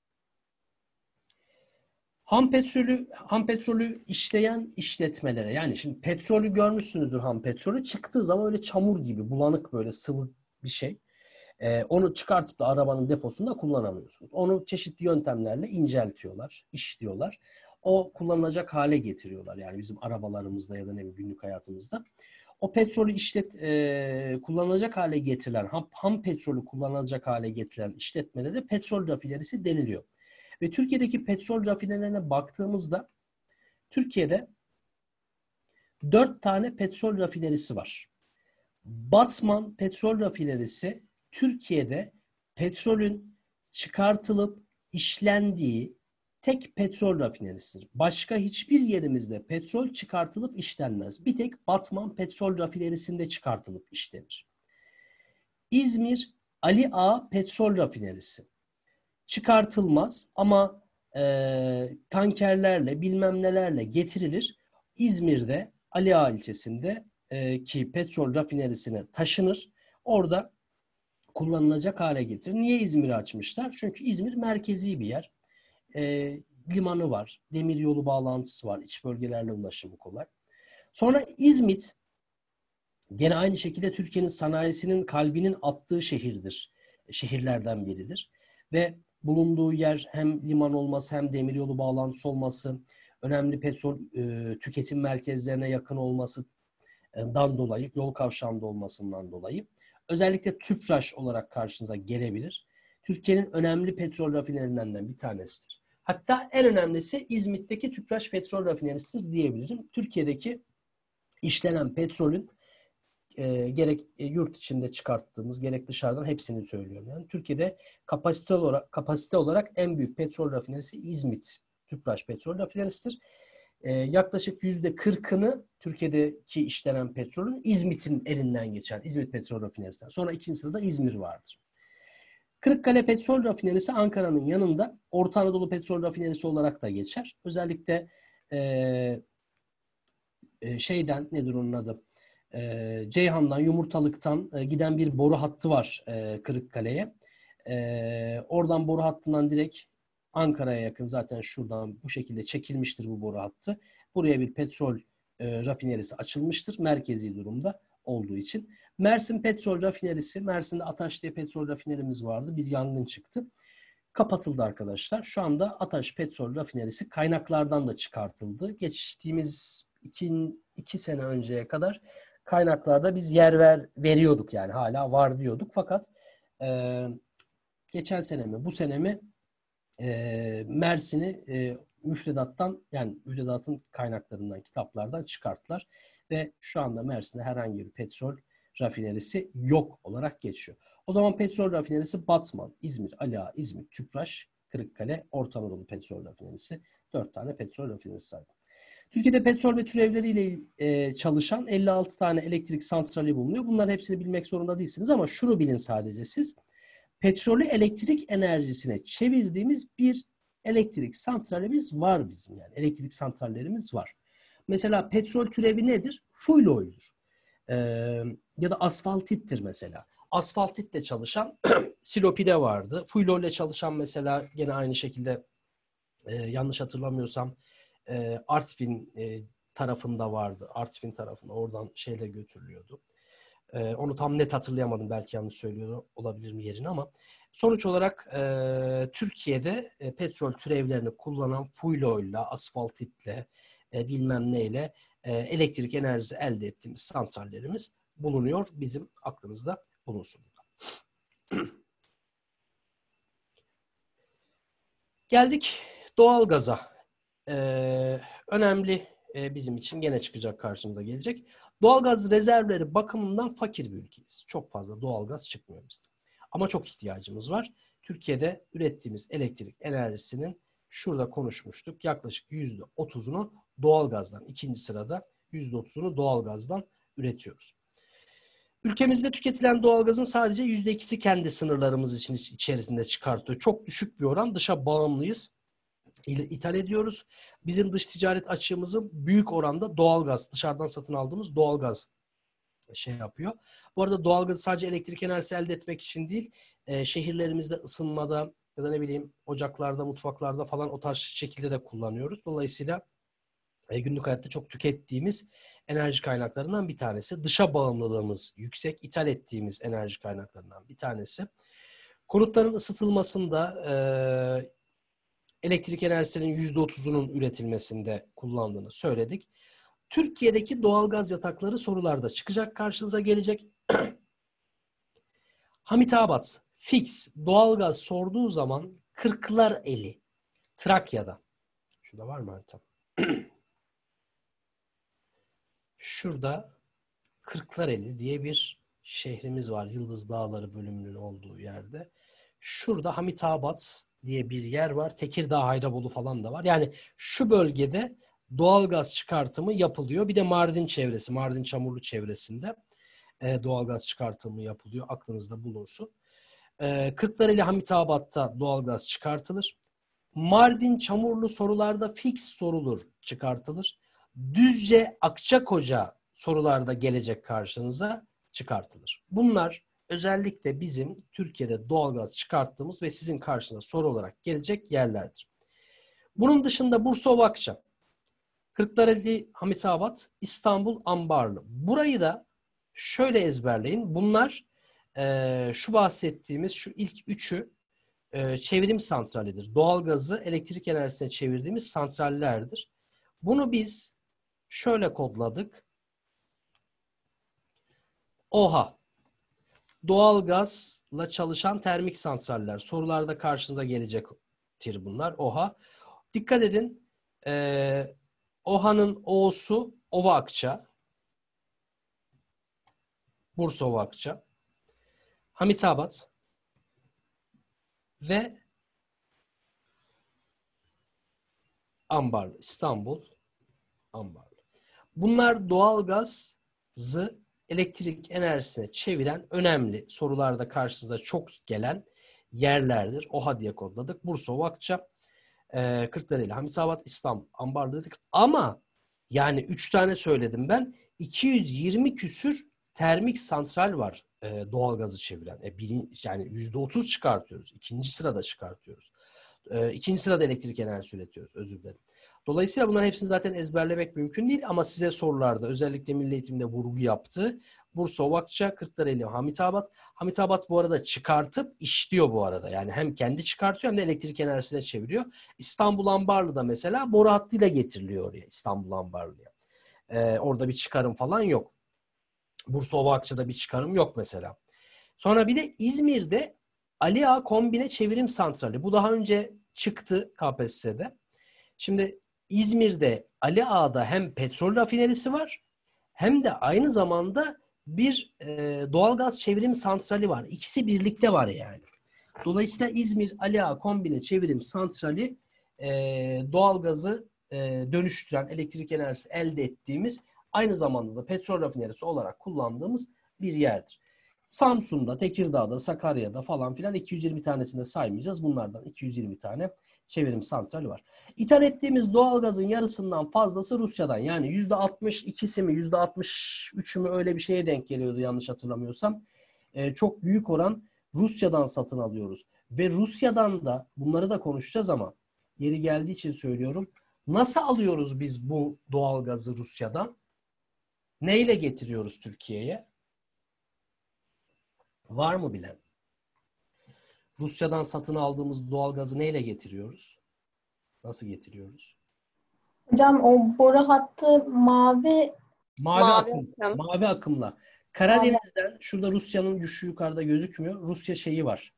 Speaker 1: Ham petrolü işleyen işletmelere, yani şimdi petrolü görmüşsünüzdür, ham petrolü çıktığı zaman öyle çamur gibi bulanık, böyle sıvı bir şey. Onu çıkartıp da arabanın deposunda kullanamıyorsunuz. Onu çeşitli yöntemlerle inceltiyorlar, işliyorlar. O kullanılacak hale getiriyorlar. Yani bizim arabalarımızda ya da ne günlük hayatımızda. O petrolü kullanılacak hale getirilen, ham petrolü kullanılacak hale getirilen işletmelere petrol rafinerisi deniliyor. Ve Türkiye'deki petrol rafinerilerine baktığımızda Türkiye'de 4 tane petrol rafinerisi var. Batman Petrol Rafinerisi Türkiye'de petrolün çıkartılıp işlendiği tek petrol rafinerisidir. Başka hiçbir yerimizde petrol çıkartılıp işlenmez. Bir tek Batman Petrol Rafinerisi'nde çıkartılıp işlenir. İzmir Ali Ağa Petrol Rafinerisi çıkartılmaz ama tankerlerle bilmem nelerle getirilir. İzmir'de Ali Ağa ilçesinde ki petrol rafinerisine taşınır. Orada kullanılacak hale getirir. Niye İzmir'i açmışlar? Çünkü İzmir merkezi bir yer. Limanı var. Demiryolu bağlantısı var. İç bölgelerle ulaşımı kolay. Sonra İzmit gene aynı şekilde Türkiye'nin sanayisinin kalbinin attığı şehirdir. Şehirlerden biridir. Ve bulunduğu yer hem liman olması hem demiryolu bağlantısı olması, önemli petrol tüketim merkezlerine yakın olmasından dolayı, yol kavşağında olmasından dolayı özellikle Tüpraş olarak karşınıza gelebilir. Türkiye'nin önemli petrol rafinerilerinden bir tanesidir. Hatta en önemlisi İzmit'teki Tüpraş petrol rafinerisidir diyebilirim. Türkiye'deki işlenen petrolün gerek yurt içinde çıkarttığımız gerek dışarıdan hepsini söylüyorum. Yani Türkiye'de kapasite olarak en büyük petrol rafinerisi İzmit Tüpraş petrol rafinerisidir. Yaklaşık %40'ını Türkiye'deki işlenen petrolün İzmit'in elinden geçer. İzmit Petrol Rafinerisi'nden. Sonra ikinci sırada İzmir vardır. Kırıkkale Petrol Rafinerisi Ankara'nın yanında Orta Anadolu Petrol Rafinerisi olarak da geçer. Özellikle nedir onun adı? Ceyhan'dan, Yumurtalık'tan giden bir boru hattı var Kırıkkale'ye. Oradan boru hattından direkt Ankara'ya yakın zaten şuradan bu şekilde çekilmiştir bu boru hattı. Buraya bir petrol rafinerisi açılmıştır. Merkezi durumda olduğu için. Mersin Petrol Rafinerisi, Mersin'de Ataş diye petrol rafinerimiz vardı. Bir yangın çıktı. Kapatıldı arkadaşlar. Şu anda Ataş Petrol Rafinerisi kaynaklardan da çıkartıldı. Geçtiğimiz iki sene önceye kadar kaynaklarda biz yer veriyorduk yani hala var diyorduk. Fakat geçen sene mi bu sene mi Mersin'i müfredattan yani müfredatın kaynaklarından kitaplardan çıkarttılar ve şu anda Mersin'de herhangi bir petrol rafinerisi yok olarak geçiyor. O zaman petrol rafinerisi Batman, İzmir, Ali Ağa, İzmit, Tüpraş, Kırıkkale, Orta Anadolu Petrol Rafinerisi 4 tane petrol rafinerisi var. Türkiye'de petrol ve türevleriyle çalışan 56 tane elektrik santrali bulunuyor. Bunların hepsini bilmek zorunda değilsiniz ama şunu bilin sadece siz. Petrolü elektrik enerjisine çevirdiğimiz bir elektrik santralimiz var bizim yani. Elektrik santrallerimiz var. Mesela petrol türevi nedir? Fuel oil'dur. Ya da asfaltittir mesela. Asfaltitle çalışan Silopide vardı. Fuel oil ile çalışan mesela gene aynı şekilde yanlış hatırlamıyorsam Artvin tarafında vardı. Artvin tarafına oradan şeyle götürülüyordu. Onu tam net hatırlayamadım. Belki yanlış söylüyor olabilirim yerini ama sonuç olarak Türkiye'de petrol türevlerini kullanan fuel oil'le, asfaltitle, bilmem neyle elektrik enerjisi elde ettiğimiz santrallerimiz bulunuyor. Bizim aklınızda bulunsun. Geldik doğalgaza. Önemli bizim için gene çıkacak karşımıza gelecek. Doğalgaz rezervleri bakımından fakir bir ülkeyiz. Çok fazla doğalgaz çıkmıyor bizde. Ama çok ihtiyacımız var. Türkiye'de ürettiğimiz elektrik enerjisinin şurada konuşmuştuk. Yaklaşık %30'unu doğalgazdan, ikinci sırada %30'unu doğalgazdan üretiyoruz. Ülkemizde tüketilen doğalgazın sadece %2'si kendi sınırlarımız için içerisinde çıkartıyor. Çok düşük bir oran. Dışa bağımlıyız. İthal ediyoruz. Bizim dış ticaret açığımızın büyük oranda doğalgaz, dışarıdan satın aldığımız doğalgaz yapıyor. Bu arada doğalgazı sadece elektrik enerjisi elde etmek için değil, şehirlerimizde ısınmada ya da ne bileyim ocaklarda, mutfaklarda falan o tarz şekilde de kullanıyoruz. Dolayısıyla günlük hayatta çok tükettiğimiz enerji kaynaklarından bir tanesi. Dışa bağımlılığımız yüksek, ithal ettiğimiz enerji kaynaklarından bir tanesi. Konutların ısıtılmasında elektrik enerjisinin %30'unun üretilmesinde kullandığını söyledik. Türkiye'deki doğalgaz yatakları sorularda çıkacak, karşınıza gelecek. Hamitabat, fix, doğalgaz sorduğu zaman Kırklareli, Trakya'da. Şurada var mı haritam? Şurada Kırklareli diye bir şehrimiz var. Yıldız Dağları bölümünün olduğu yerde. Şurada Hamitabat diye bir yer var. Tekirdağ, Hayrabolu falan da var. Yani şu bölgede doğalgaz çıkartımı yapılıyor. Bir de Mardin çevresi, Mardin Çamurlu çevresinde doğalgaz çıkartımı yapılıyor. Aklınızda bulunsun. Kırklareli Hamitabat'ta doğalgaz çıkartılır. Mardin Çamurlu sorularda fix sorulur, çıkartılır. Düzce Akçakoca sorularda gelecek karşınıza, çıkartılır. Bunlar özellikle bizim Türkiye'de doğalgaz çıkarttığımız ve sizin karşınıza soru olarak gelecek yerlerdir. Bunun dışında Bursa Ovakça, Kırklareli Hamitabat, İstanbul Ambarlı. Burayı da şöyle ezberleyin. Bunlar şu bahsettiğimiz şu ilk üçü çevrim santralidir. Doğalgazı elektrik enerjisine çevirdiğimiz santrallerdir. Bunu biz şöyle kodladık. OHA. Doğalgazla çalışan termik santraller. Sorularda karşınıza gelecektir bunlar. OHA. Dikkat edin. OHA'nın O'su Ova Akça. Bursa Ova Akça. Hamitabat. Ve Ambarlı. İstanbul Ambarlı. Bunlar doğalgazı elektrik enerjisine çeviren önemli sorularda karşınıza çok gelen yerlerdir. OHA diye kodladık. Bursa, Ovakça, Kırklareli, Hamitabat, İstanbul, Ambarlı dedik. Ama yani 3 tane söyledim ben. 220 küsür termik santral var doğalgazı çeviren. Yani %30 çıkartıyoruz. İkinci sırada çıkartıyoruz. İkinci sırada elektrik enerjisi üretiyoruz. Özür dilerim. Dolayısıyla bunların hepsini zaten ezberlemek mümkün değil ama size sorularda özellikle Milli Eğitim'de vurgu yaptı. Bursa, Ovakça, Kırklareli, Hamitabat. Hamitabat bu arada çıkartıp işliyor bu arada. Yani hem kendi çıkartıyor hem de elektrik enerjisine çeviriyor. İstanbul Ambarlı'da mesela boru hattıyla getiriliyor oraya, İstanbul Ambarlı'ya. Orada bir çıkarım falan yok. Bursa, Ovakça'da bir çıkarım yok mesela. Sonra bir de İzmir'de Ali Ağa Kombine Çevirim Santrali. Bu daha önce çıktı KPSS'de. Şimdi İzmir'de Ali Ağa'da hem petrol rafinerisi var hem de aynı zamanda bir doğalgaz çevrim santrali var. İkisi birlikte var yani. Dolayısıyla İzmir Ali Ağa Kombine Çevrim Santrali doğalgazı dönüştüren, elektrik enerjisi elde ettiğimiz, aynı zamanda da petrol rafinerisi olarak kullandığımız bir yerdir. Samsun'da, Tekirdağ'da, Sakarya'da falan filan 220 tanesini de saymayacağız. Bunlardan 220 tane çevrim santrali var. İthal ettiğimiz doğalgazın yarısından fazlası Rusya'dan. Yani %62'si mi, %63'ü mü öyle bir şeye denk geliyordu yanlış hatırlamıyorsam. Çok büyük oran Rusya'dan satın alıyoruz. Ve Rusya'dan da, bunları da konuşacağız ama yeri geldiği için söylüyorum. Nasıl alıyoruz biz bu doğalgazı Rusya'dan? Neyle getiriyoruz Türkiye'ye? Var mı bilen? Rusya'dan satın aldığımız doğalgazı neyle getiriyoruz? Nasıl getiriyoruz?
Speaker 3: Hocam o boru hattı mavi
Speaker 1: Mavi
Speaker 4: Mavi
Speaker 1: akım.
Speaker 4: akım.
Speaker 1: Mavi akımla. Karadeniz'den, şurada Rusya'nın şu yukarıda gözükmüyor. Rusya şeyi var.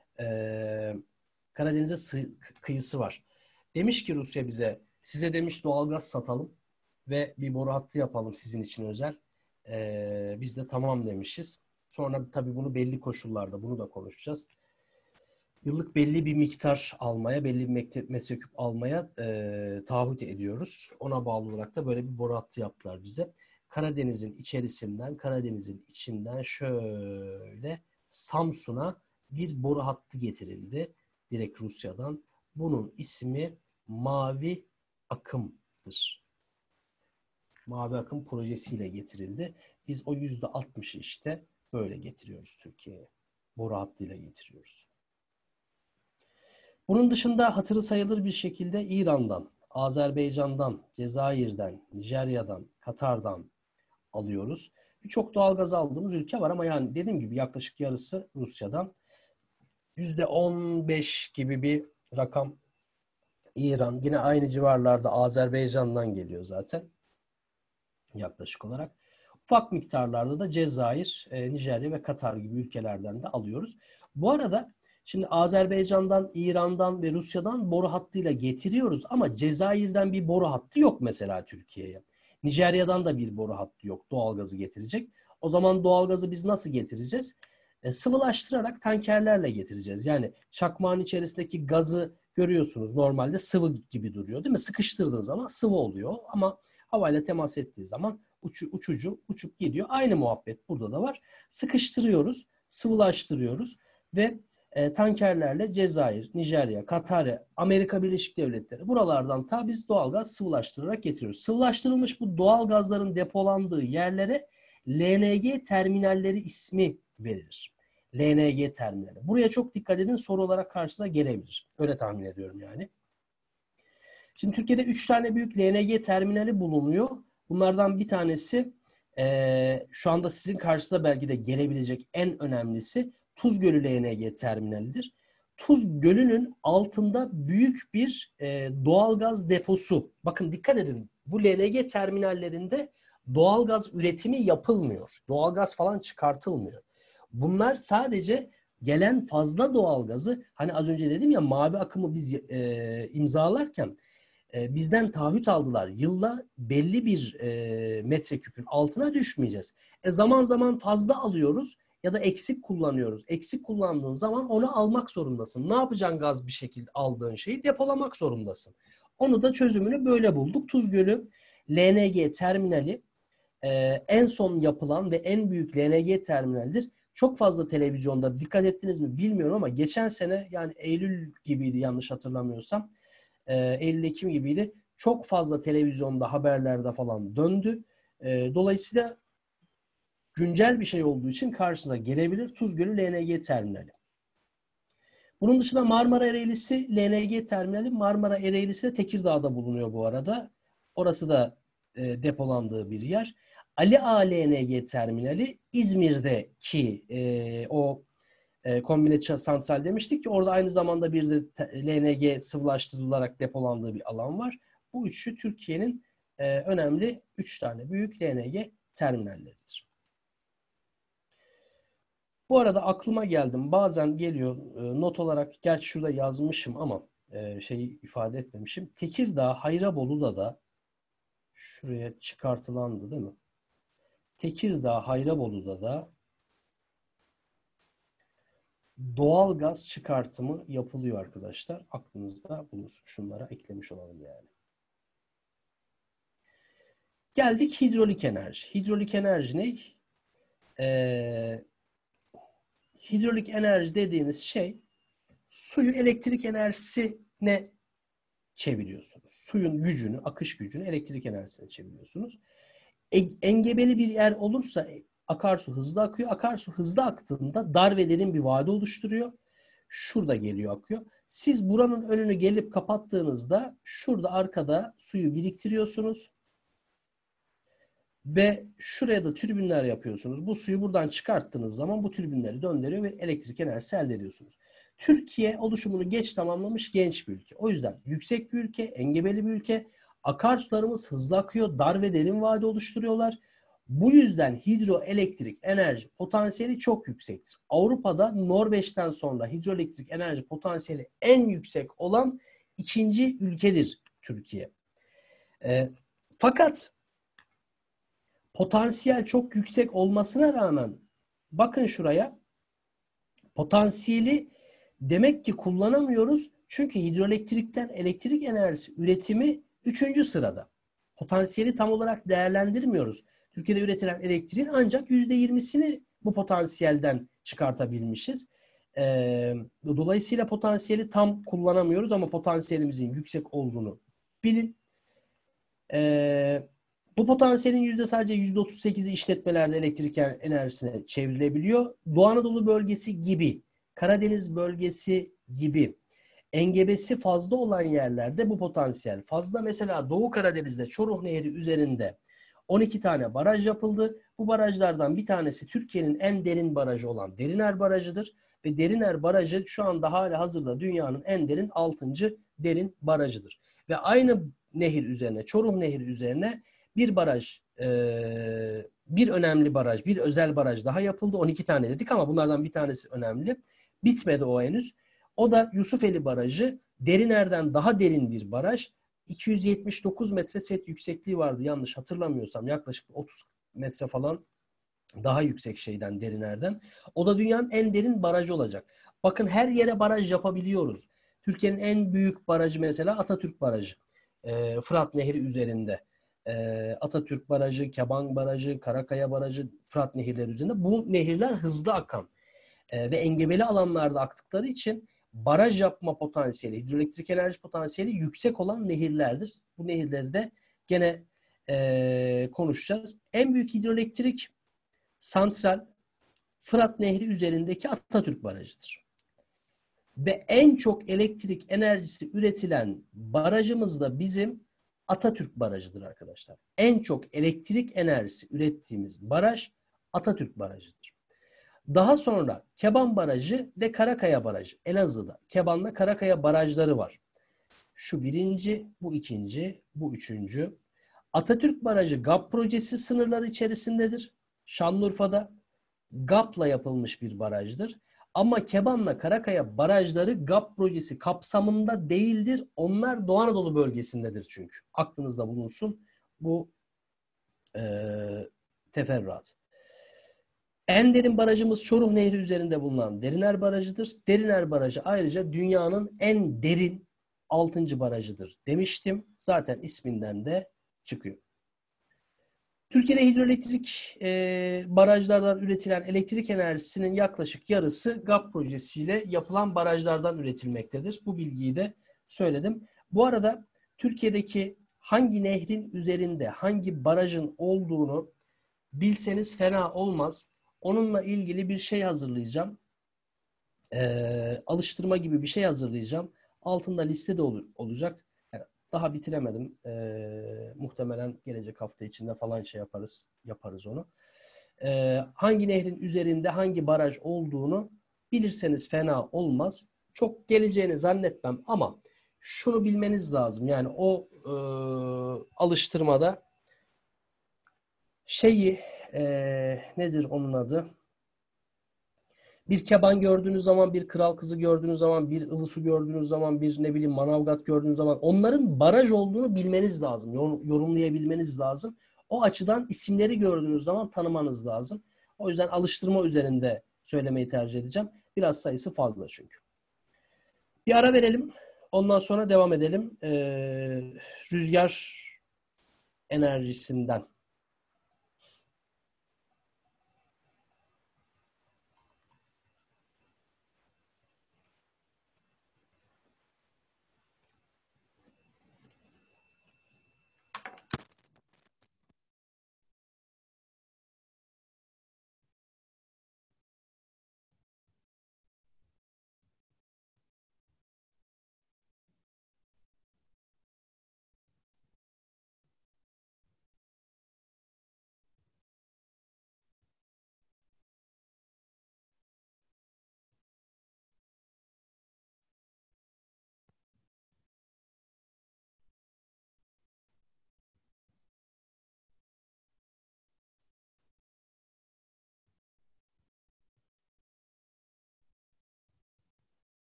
Speaker 1: Karadeniz'e kıyısı var. Demiş ki Rusya bize, size demiş doğalgaz satalım ve bir boru hattı yapalım sizin için özel. Biz de tamam demişiz. Sonra tabii bunu belli koşullarda, bunu da konuşacağız. Yıllık belli bir miktar almaya, belli bir metreküp almaya taahhüt ediyoruz. Ona bağlı olarak da böyle bir boru hattı yaptılar bize. Karadeniz'in içerisinden, Karadeniz'in içinden şöyle Samsun'a bir boru hattı getirildi. Direkt Rusya'dan. Bunun ismi Mavi Akım'dır. Mavi Akım projesiyle getirildi. Biz o %60'ı işte böyle getiriyoruz Türkiye'ye. Boru hattıyla getiriyoruz. Bunun dışında hatırı sayılır bir şekilde İran'dan, Azerbaycan'dan, Cezayir'den, Nijerya'dan, Katar'dan alıyoruz. Birçok doğalgaz aldığımız ülke var ama yani dediğim gibi yaklaşık yarısı Rusya'dan. %15 gibi bir rakam İran. Yine aynı civarlarda Azerbaycan'dan geliyor zaten. yaklaşık olarak. Ufak miktarlarda da Cezayir, Nijerya ve Katar gibi ülkelerden de alıyoruz. Bu arada şimdi Azerbaycan'dan, İran'dan ve Rusya'dan boru hattıyla getiriyoruz ama Cezayir'den bir boru hattı yok mesela Türkiye'ye. Nijerya'dan da bir boru hattı yok doğalgazı getirecek. O zaman doğalgazı biz nasıl getireceğiz? Sıvılaştırarak tankerlerle getireceğiz. Yani çakmağın içerisindeki gazı görüyorsunuz, normalde sıvı gibi duruyor değil mi? Sıkıştırdığın zaman sıvı oluyor ama havayla temas ettiği zaman uçucu uçup gidiyor. Aynı muhabbet burada da var. Sıkıştırıyoruz, sıvılaştırıyoruz ve tankerlerle Cezayir, Nijerya, Katar, Amerika Birleşik Devletleri buralardan biz doğalgaz sıvılaştırarak getiriyoruz. Sıvılaştırılmış bu doğalgazların depolandığı yerlere LNG terminalleri ismi verilir. LNG terminali. Buraya çok dikkat edin, soru olarak karşınıza gelebilir. Öyle tahmin ediyorum yani. Şimdi Türkiye'de 3 tane büyük LNG terminali bulunuyor. Bunlardan bir tanesi şu anda sizin karşınıza belki de gelebilecek en önemlisi Tuz Gölü LNG terminalidir. Tuz Gölü'nün altında büyük bir doğalgaz deposu. Bakın dikkat edin, bu LNG terminallerinde doğalgaz üretimi yapılmıyor. Doğalgaz falan çıkartılmıyor. Bunlar sadece gelen fazla doğalgazı, hani az önce dedim ya, mavi akımı biz imzalarken bizden taahhüt aldılar. Yılda belli bir metreküpün altına düşmeyeceğiz. Zaman zaman fazla alıyoruz ya da eksik kullanıyoruz. Eksik kullandığın zaman onu almak zorundasın. Ne yapacaksın gaz bir şekilde aldığın şeyi? Depolamak zorundasın. Onu da çözümünü böyle bulduk. Tuz Gölü LNG terminali en son yapılan ve en büyük LNG terminalidir. Çok fazla televizyonda dikkat ettiniz mi bilmiyorum ama geçen sene, yani Eylül gibiydi yanlış hatırlamıyorsam, Eylül-Ekim gibiydi. Çok fazla televizyonda, haberlerde falan döndü. Dolayısıyla güncel bir şey olduğu için karşınıza gelebilir. Tuz Gölü LNG terminali. Bunun dışında Marmara Ereğlisi LNG terminali. Marmara Ereğlisi de Tekirdağ'da bulunuyor bu arada. Orası da depolandığı bir yer. Ali Ağa LNG terminali İzmir'deki o kombine santral demiştik ki orada aynı zamanda bir de LNG sıvılaştırılarak depolandığı bir alan var. Bu üçü Türkiye'nin önemli 3 tane büyük LNG terminalleridir. Bu arada aklıma geldim. Bazen geliyor not olarak, gerçi şurada yazmışım ama şeyi ifade etmemişim. Tekirdağ, Hayrabolu'da da şuraya çıkartılandı değil mi? Tekirdağ, Hayrabolu'da da doğal gaz çıkartımı yapılıyor arkadaşlar. Aklınızda bulunsun. Şunlara eklemiş olalım yani. Geldik hidrolik enerji. Hidrolik enerji ne? Hidrolik enerji dediğiniz şey, suyu elektrik enerjisine çeviriyorsunuz. Suyun gücünü, akış gücünü elektrik enerjisine çeviriyorsunuz. Engebeli bir yer olursa akarsu hızlı akıyor. Akarsu hızlı aktığında dar ve derin bir vade oluşturuyor. Şurada geliyor, akıyor. Siz buranın önünü gelip kapattığınızda şurada arkada suyu biriktiriyorsunuz. Ve şuraya da türbinler yapıyorsunuz. Bu suyu buradan çıkarttığınız zaman bu türbinleri döndürüyor ve elektrik enerjisi elde ediyorsunuz. Türkiye oluşumunu geç tamamlamış genç bir ülke. O yüzden yüksek bir ülke, engebeli bir ülke. Akarsularımız hızlı akıyor, dar ve derin vade oluşturuyorlar. Bu yüzden hidroelektrik enerji potansiyeli çok yüksektir. Avrupa'da Norveç'ten sonra hidroelektrik enerji potansiyeli en yüksek olan ikinci ülkedir Türkiye. Fakat potansiyel çok yüksek olmasına rağmen bakın şuraya, potansiyeli demek ki kullanamıyoruz. Çünkü hidroelektrikten elektrik enerjisi üretimi 3. sırada. Potansiyeli tam olarak değerlendirmiyoruz. Türkiye'de üretilen elektriğin ancak %20'sini bu potansiyelden çıkartabilmişiz. Dolayısıyla potansiyeli tam kullanamıyoruz ama potansiyelimizin yüksek olduğunu bilin. Bu potansiyelin sadece %38'i işletmelerde elektrik enerjisine çevrilebiliyor. Doğu Anadolu bölgesi gibi, Karadeniz bölgesi gibi engebesi fazla olan yerlerde bu potansiyel fazla. Mesela Doğu Karadeniz'de Çoruh Nehri üzerinde 12 tane baraj yapıldı. Bu barajlardan bir tanesi Türkiye'nin en derin barajı olan Deriner Barajı'dır. Ve Deriner Barajı şu anda hala hazırda dünyanın en derin 6. derin barajıdır. Ve aynı nehir üzerine, Çoruh Nehri üzerine Bir baraj, bir önemli baraj, bir özel baraj daha yapıldı. 12 tane dedik ama bunlardan bir tanesi önemli. Bitmedi o henüz. O da Yusufeli Barajı. Deriner'den daha derin bir baraj. 279 metre set yüksekliği vardı yanlış hatırlamıyorsam. Yaklaşık 30 metre falan daha yüksek şeyden, Deriner'den. O da dünyanın en derin barajı olacak. Bakın her yere baraj yapabiliyoruz. Türkiye'nin en büyük barajı mesela Atatürk Barajı. Fırat Nehri üzerinde. Atatürk Barajı, Keban Barajı, Karakaya Barajı, Fırat Nehirleri üzerinde. Bu nehirler hızlı akan ve engebeli alanlarda aktıkları için baraj yapma potansiyeli, hidroelektrik enerji potansiyeli yüksek olan nehirlerdir. Bu nehirleri de gene konuşacağız. En büyük hidroelektrik santral Fırat Nehri üzerindeki Atatürk Barajı'dır. Ve en çok elektrik enerjisi üretilen barajımız da bizim Atatürk Barajı'dır arkadaşlar. En çok elektrik enerjisi ürettiğimiz baraj Atatürk Barajı'dır. Daha sonra Keban Barajı ve Karakaya Barajı. Elazığ'da Keban'la Karakaya barajları var. Şu birinci, bu ikinci, bu üçüncü. Atatürk Barajı GAP projesi sınırları içerisindedir. Şanlıurfa'da GAP'la yapılmış bir barajdır. Ama Keban'la Karakaya barajları GAP projesi kapsamında değildir. Onlar Doğu Anadolu bölgesindedir çünkü. Aklınızda bulunsun bu teferruat. En derin barajımız Çoruh Nehri üzerinde bulunan Deriner Barajı'dır. Deriner Barajı ayrıca dünyanın en derin 6. barajıdır demiştim. Zaten isminden de çıkıyor. Türkiye'de hidroelektrik barajlardan üretilen elektrik enerjisinin yaklaşık yarısı GAP projesiyle yapılan barajlardan üretilmektedir. Bu bilgiyi de söyledim. Bu arada Türkiye'deki hangi nehrin üzerinde hangi barajın olduğunu bilseniz fena olmaz. Onunla ilgili bir şey hazırlayacağım. Alıştırma gibi bir şey hazırlayacağım. Altında liste de olacak. Yani daha bitiremedim. Muhtemelen gelecek hafta içinde falan şey yaparız onu. Hangi nehrin üzerinde hangi baraj olduğunu bilirseniz fena olmaz. Çok geleceğini zannetmem ama şunu bilmeniz lazım. Yani o alıştırmada şeyi nedir onun adı? Bir Keban gördüğünüz zaman, bir Kral Kızı gördüğünüz zaman, bir Ilısu gördüğünüz zaman, bir ne bileyim Manavgat gördüğünüz zaman onların baraj olduğunu bilmeniz lazım. Yorumlayabilmeniz lazım. O açıdan isimleri gördüğünüz zaman tanımanız lazım. O yüzden alıştırma üzerinde söylemeyi tercih edeceğim. Biraz sayısı fazla çünkü. Bir ara verelim. Ondan sonra devam edelim. Rüzgar enerjisinden.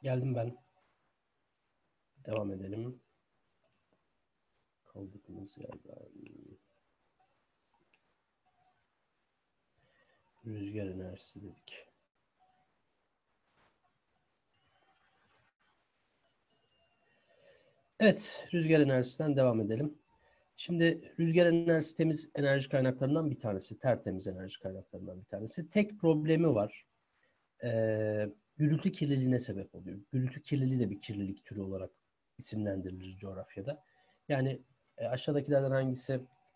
Speaker 1: Geldim ben. Devam edelim. Kaldığımız yerden. Rüzgar enerjisi dedik. Evet, rüzgar enerjisinden devam edelim. Şimdi rüzgar enerjisi temiz enerji kaynaklarından bir tanesi. Tertemiz enerji kaynaklarından bir tanesi. Tek problemi var. Gürültü kirliliğine sebep oluyor. Gürültü kirliliği de bir kirlilik türü olarak isimlendirilir coğrafyada. Yani aşağıdakilerden hangisi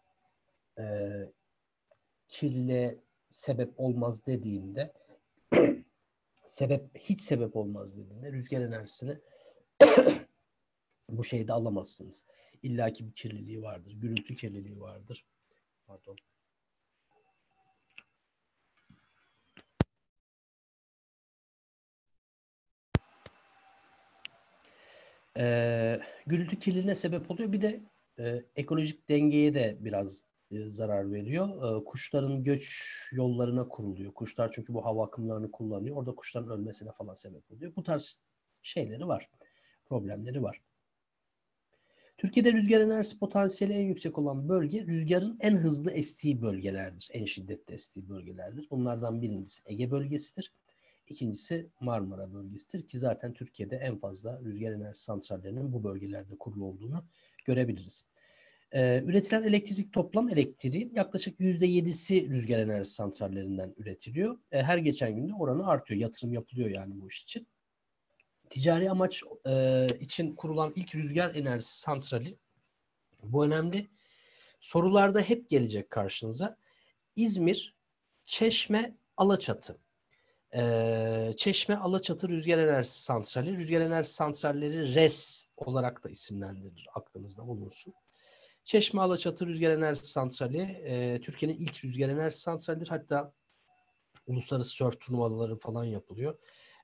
Speaker 1: kirliliğe sebep olmaz dediğinde hiç sebep olmaz dediğinde rüzgar enerjisini bu şeyde alamazsınız. İlla ki bir kirliliği vardır. Gürültü kirliliği vardır. Pardon. Gürültü kirliliğine sebep oluyor. Bir de ekolojik dengeye de biraz zarar veriyor. Kuşların göç yollarına kuruluyor. Kuşlar çünkü bu hava akımlarını kullanıyor. Orada kuşların ölmesine falan sebep oluyor. Bu tarz şeyleri var. Problemleri var. Türkiye'de rüzgar enerjisi potansiyeli en yüksek olan bölge rüzgarın en hızlı estiği bölgelerdir. En şiddetli estiği bölgelerdir. Bunlardan birincisi Ege bölgesidir. İkincisi Marmara bölgesidir ki zaten Türkiye'de en fazla rüzgar enerji santrallerinin bu bölgelerde kurulu olduğunu görebiliriz. Üretilen elektrik toplam elektriğin yaklaşık %7'si rüzgar enerji santrallerinden üretiliyor. Her geçen günde oranı artıyor. Yatırım yapılıyor yani bu iş için. Ticari amaç için kurulan ilk rüzgar enerjisi santrali, bu önemli. Sorularda hep gelecek karşınıza. İzmir, Çeşme, Alaçatı. Çeşme, Alaçatı Rüzgar Enerjisi Santrali. Rüzgar Enerji Santralleri RES olarak da isimlendirilir. Aklınızda bulunsun. Çeşme, Alaçatı Rüzgar Enerjisi Santrali Türkiye'nin ilk rüzgar enerji santralidir. Hatta uluslararası sörf turnuvaları falan yapılıyor.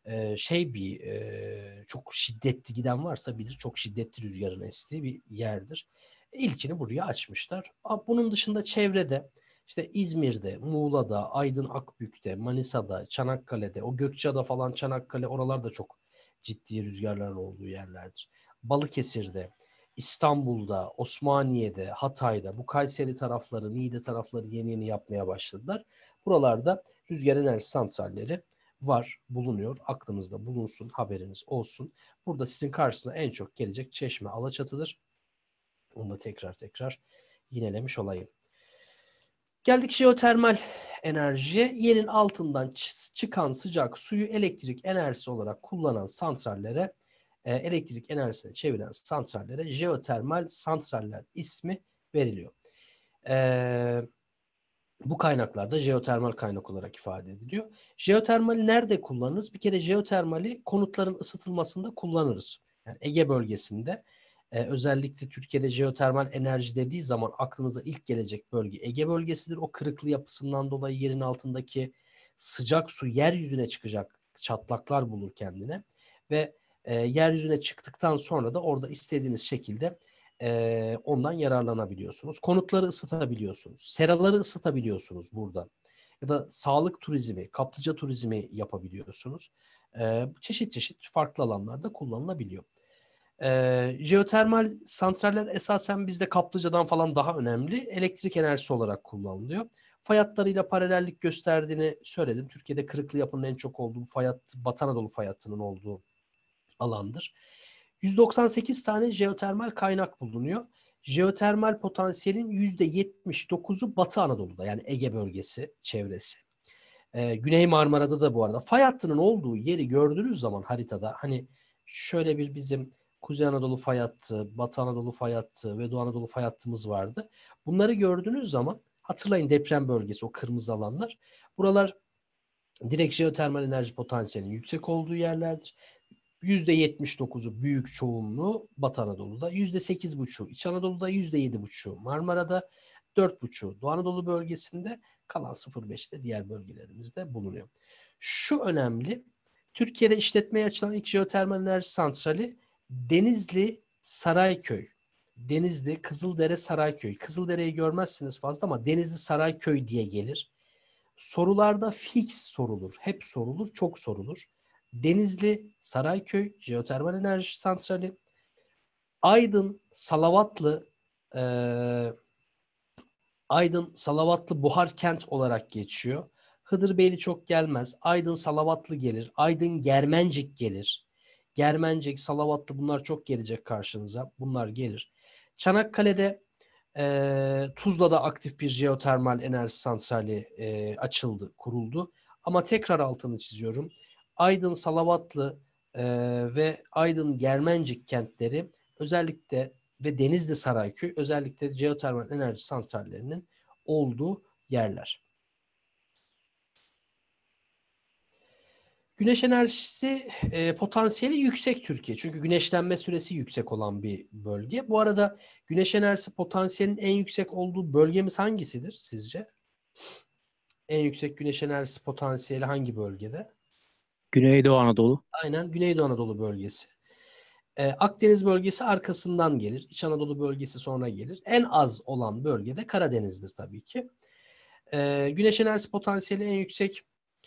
Speaker 1: Çok şiddetli giden varsa bilir, çok şiddetli rüzgarın estiği bir yerdir. İlkini buraya açmışlar. Bunun dışında çevrede işte İzmir'de, Muğla'da, Aydın Akbük'te, Manisa'da, Çanakkale'de, o Gökçeada falan, Çanakkale, oralarda çok ciddi rüzgarların olduğu yerlerdir. Balıkesir'de, İstanbul'da, Osmaniye'de, Hatay'da, bu Kayseri tarafları, Niğde tarafları yeni yapmaya başladılar. Buralarda rüzgar enerji santralleri var, bulunuyor. Aklınızda bulunsun, haberiniz olsun. Burada sizin karşısına en çok gelecek Çeşme, Alaçatı'dır. Onu da tekrar yinelemiş olayım. Geldik jeotermal enerjiye. Yerin altından çıkan sıcak suyu elektrik enerjisi olarak kullanan santrallere, elektrik enerjisine çeviren santrallere jeotermal santraller ismi veriliyor. Bu kaynaklar da jeotermal kaynak olarak ifade ediliyor. Jeotermali nerede kullanırız? Bir kere jeotermali konutların ısıtılmasında kullanırız. Yani Ege bölgesinde özellikle Türkiye'de jeotermal enerji dediği zaman aklınıza ilk gelecek bölge Ege bölgesidir. O kırıklı yapısından dolayı yerin altındaki sıcak su yeryüzüne çıkacak çatlaklar bulur kendine ve yeryüzüne çıktıktan sonra da orada istediğiniz şekilde ondan yararlanabiliyorsunuz. Konutları ısıtabiliyorsunuz. Seraları ısıtabiliyorsunuz buradan. Ya da sağlık turizmi, kaplıca turizmi yapabiliyorsunuz. Çeşit farklı alanlarda kullanılabiliyor. Jeotermal santraller esasen bizde kaplıcadan falan daha önemli. Elektrik enerjisi olarak kullanılıyor. Fay hatlarıyla paralellik gösterdiğini söyledim. Türkiye'de kırıklı yapının en çok olduğu fay hattı, Batı Anadolu fay hattının olduğu alandır. 198 tane jeotermal kaynak bulunuyor. Jeotermal potansiyelin %79'u Batı Anadolu'da, yani Ege bölgesi çevresi. Güney Marmara'da da bu arada. Fay hattının olduğu yeri gördüğünüz zaman haritada, hani şöyle bir bizim Kuzey Anadolu fay hattı, Batı Anadolu fay hattı ve Doğu Anadolu fay hattımız vardı. Bunları gördüğünüz zaman hatırlayın, deprem bölgesi, o kırmızı alanlar. Buralar direkt jeotermal enerji potansiyelinin yüksek olduğu yerlerdir. %79'u, büyük çoğunluğu Batı Anadolu'da, %8,5'u İç Anadolu'da, %7,5'u Marmara'da, 4,5'u Doğu Anadolu bölgesinde, kalan 0,5'te diğer bölgelerimizde bulunuyor. Şu önemli, Türkiye'de işletmeye açılan ilk jeotermal enerji santrali Denizli Sarayköy. Denizli, Kızıldere, Sarayköy. Kızıldere'yi görmezsiniz fazla ama Denizli Sarayköy diye gelir. Sorularda fix sorulur. Hep sorulur, çok sorulur. Denizli Sarayköy Jeotermal Enerji Santrali, Aydın Salavatlı Aydın Salavatlı Buhar Kent olarak geçiyor. Hıdırbeyli çok gelmez. Aydın Salavatlı gelir. Aydın Germencik gelir. Germencik, Salavatlı bunlar çok gelecek karşınıza. Bunlar gelir. Çanakkale'de Tuzla'da aktif bir jeotermal enerji santrali açıldı, kuruldu. Ama tekrar altını çiziyorum. Aydın Salavatlı ve Aydın Germencik kentleri özellikle ve Denizli Sarayköy özellikle jeotermal enerji santrallerinin olduğu yerler. Güneş enerjisi potansiyeli yüksek Türkiye. Çünkü güneşlenme süresi yüksek olan bir bölge. Bu arada güneş enerjisi potansiyelinin en yüksek olduğu bölgemiz hangisidir sizce? En yüksek güneş enerjisi potansiyeli hangi bölgede?
Speaker 4: Güneydoğu Anadolu.
Speaker 1: Aynen Güneydoğu Anadolu bölgesi. Akdeniz bölgesi arkasından gelir. İç Anadolu bölgesi sonra gelir. En az olan bölgede Karadeniz'dir tabii ki. Güneş enerjisi potansiyeli en yüksek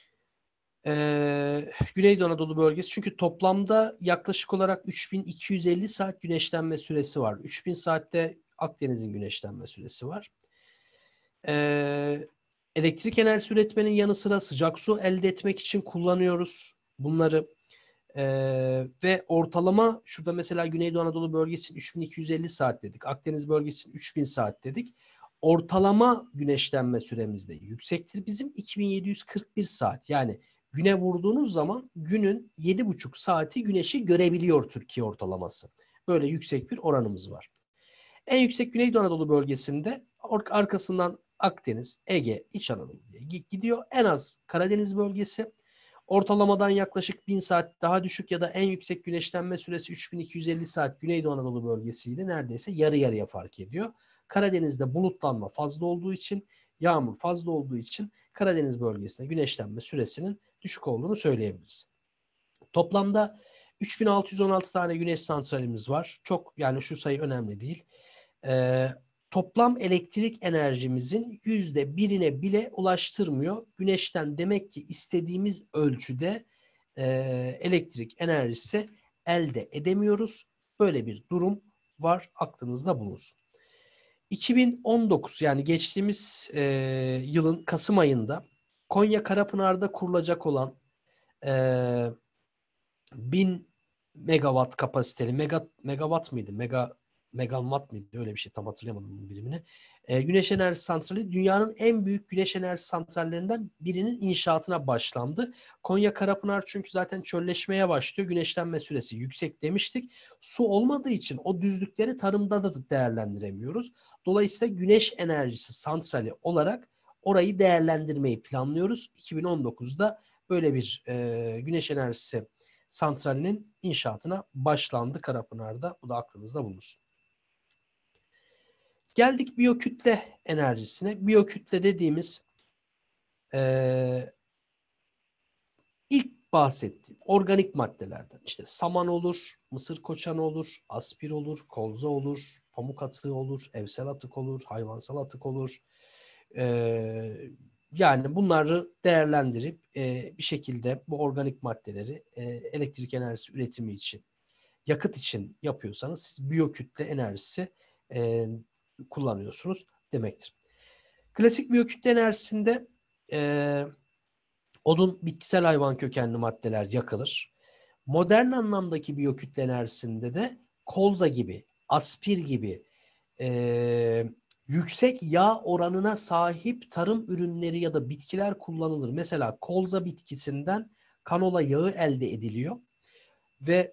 Speaker 1: Güneydoğu Anadolu bölgesi. Çünkü toplamda yaklaşık olarak 3250 saat güneşlenme süresi var. 3000 saatte Akdeniz'in güneşlenme süresi var. Elektrik enerjisi üretmenin yanı sıra sıcak su elde etmek için kullanıyoruz bunları. Ve ortalama şurada mesela Güneydoğu Anadolu bölgesi 3250 saat dedik. Akdeniz bölgesi 3000 saat dedik. Ortalama güneşlenme süremiz de yüksektir. Bizim 2741 saat. Yani güne vurduğunuz zaman günün 7,5 saati güneşi görebiliyor Türkiye ortalaması. Böyle yüksek bir oranımız var. En yüksek Güneydoğu Anadolu bölgesinde arkasından Akdeniz, Ege, İç Anadolu diye gidiyor. En az Karadeniz bölgesi. Ortalamadan yaklaşık 1000 saat daha düşük ya da en yüksek güneşlenme süresi 3250 saat Güneydoğu Anadolu bölgesiyle neredeyse yarı yarıya fark ediyor. Karadeniz'de bulutlanma fazla olduğu için, yağmur fazla olduğu için Karadeniz bölgesinde güneşlenme süresinin düşük olduğunu söyleyebiliriz. Toplamda 3616 tane güneş santralimiz var. Çok yani şu sayı önemli değil. Toplam elektrik enerjimizin %1'ine bile ulaştırmıyor. Güneşten demek ki istediğimiz ölçüde elektrik enerjisi elde edemiyoruz. Böyle bir durum var. Aklınızda bulunsun. 2019 yani geçtiğimiz yılın Kasım ayında Konya Karapınar'da kurulacak olan 1000 megawatt kapasiteli megawatt mıydı? Megawatt mıydı? Öyle bir şey tam hatırlayamadım bunun birimini. Güneş enerji santrali dünyanın en büyük güneş enerji santrallerinden birinin inşaatına başlandı. Konya Karapınar çünkü zaten çölleşmeye başlıyor. Güneşlenme süresi yüksek demiştik. Su olmadığı için o düzlükleri tarımda da değerlendiremiyoruz. Dolayısıyla güneş enerjisi santrali olarak orayı değerlendirmeyi planlıyoruz. 2019'da böyle bir güneş enerjisi santralinin inşaatına başlandı Karapınar'da. Bu da aklınızda bulunsun. Geldik biyokütle enerjisine. Biyokütle dediğimiz ilk bahsettiğim organik maddelerden. İşte saman olur, mısır koçanı olur, aspir olur, kolza olur, pamuk atığı olur, evsel atık olur, hayvansal atık olur. Yani bunları değerlendirip bir şekilde bu organik maddeleri elektrik enerjisi üretimi için, yakıt için yapıyorsanız siz biyokütle enerjisi kullanıyorsunuz demektir. Klasik biyokütle enerjisinde odun, bitkisel hayvan kökenli maddeler yakılır. Modern anlamdaki biyokütle enerjisinde de kolza gibi, aspir gibi yüksek yağ oranına sahip tarım ürünleri ya da bitkiler kullanılır. Mesela kolza bitkisinden kanola yağı elde ediliyor ve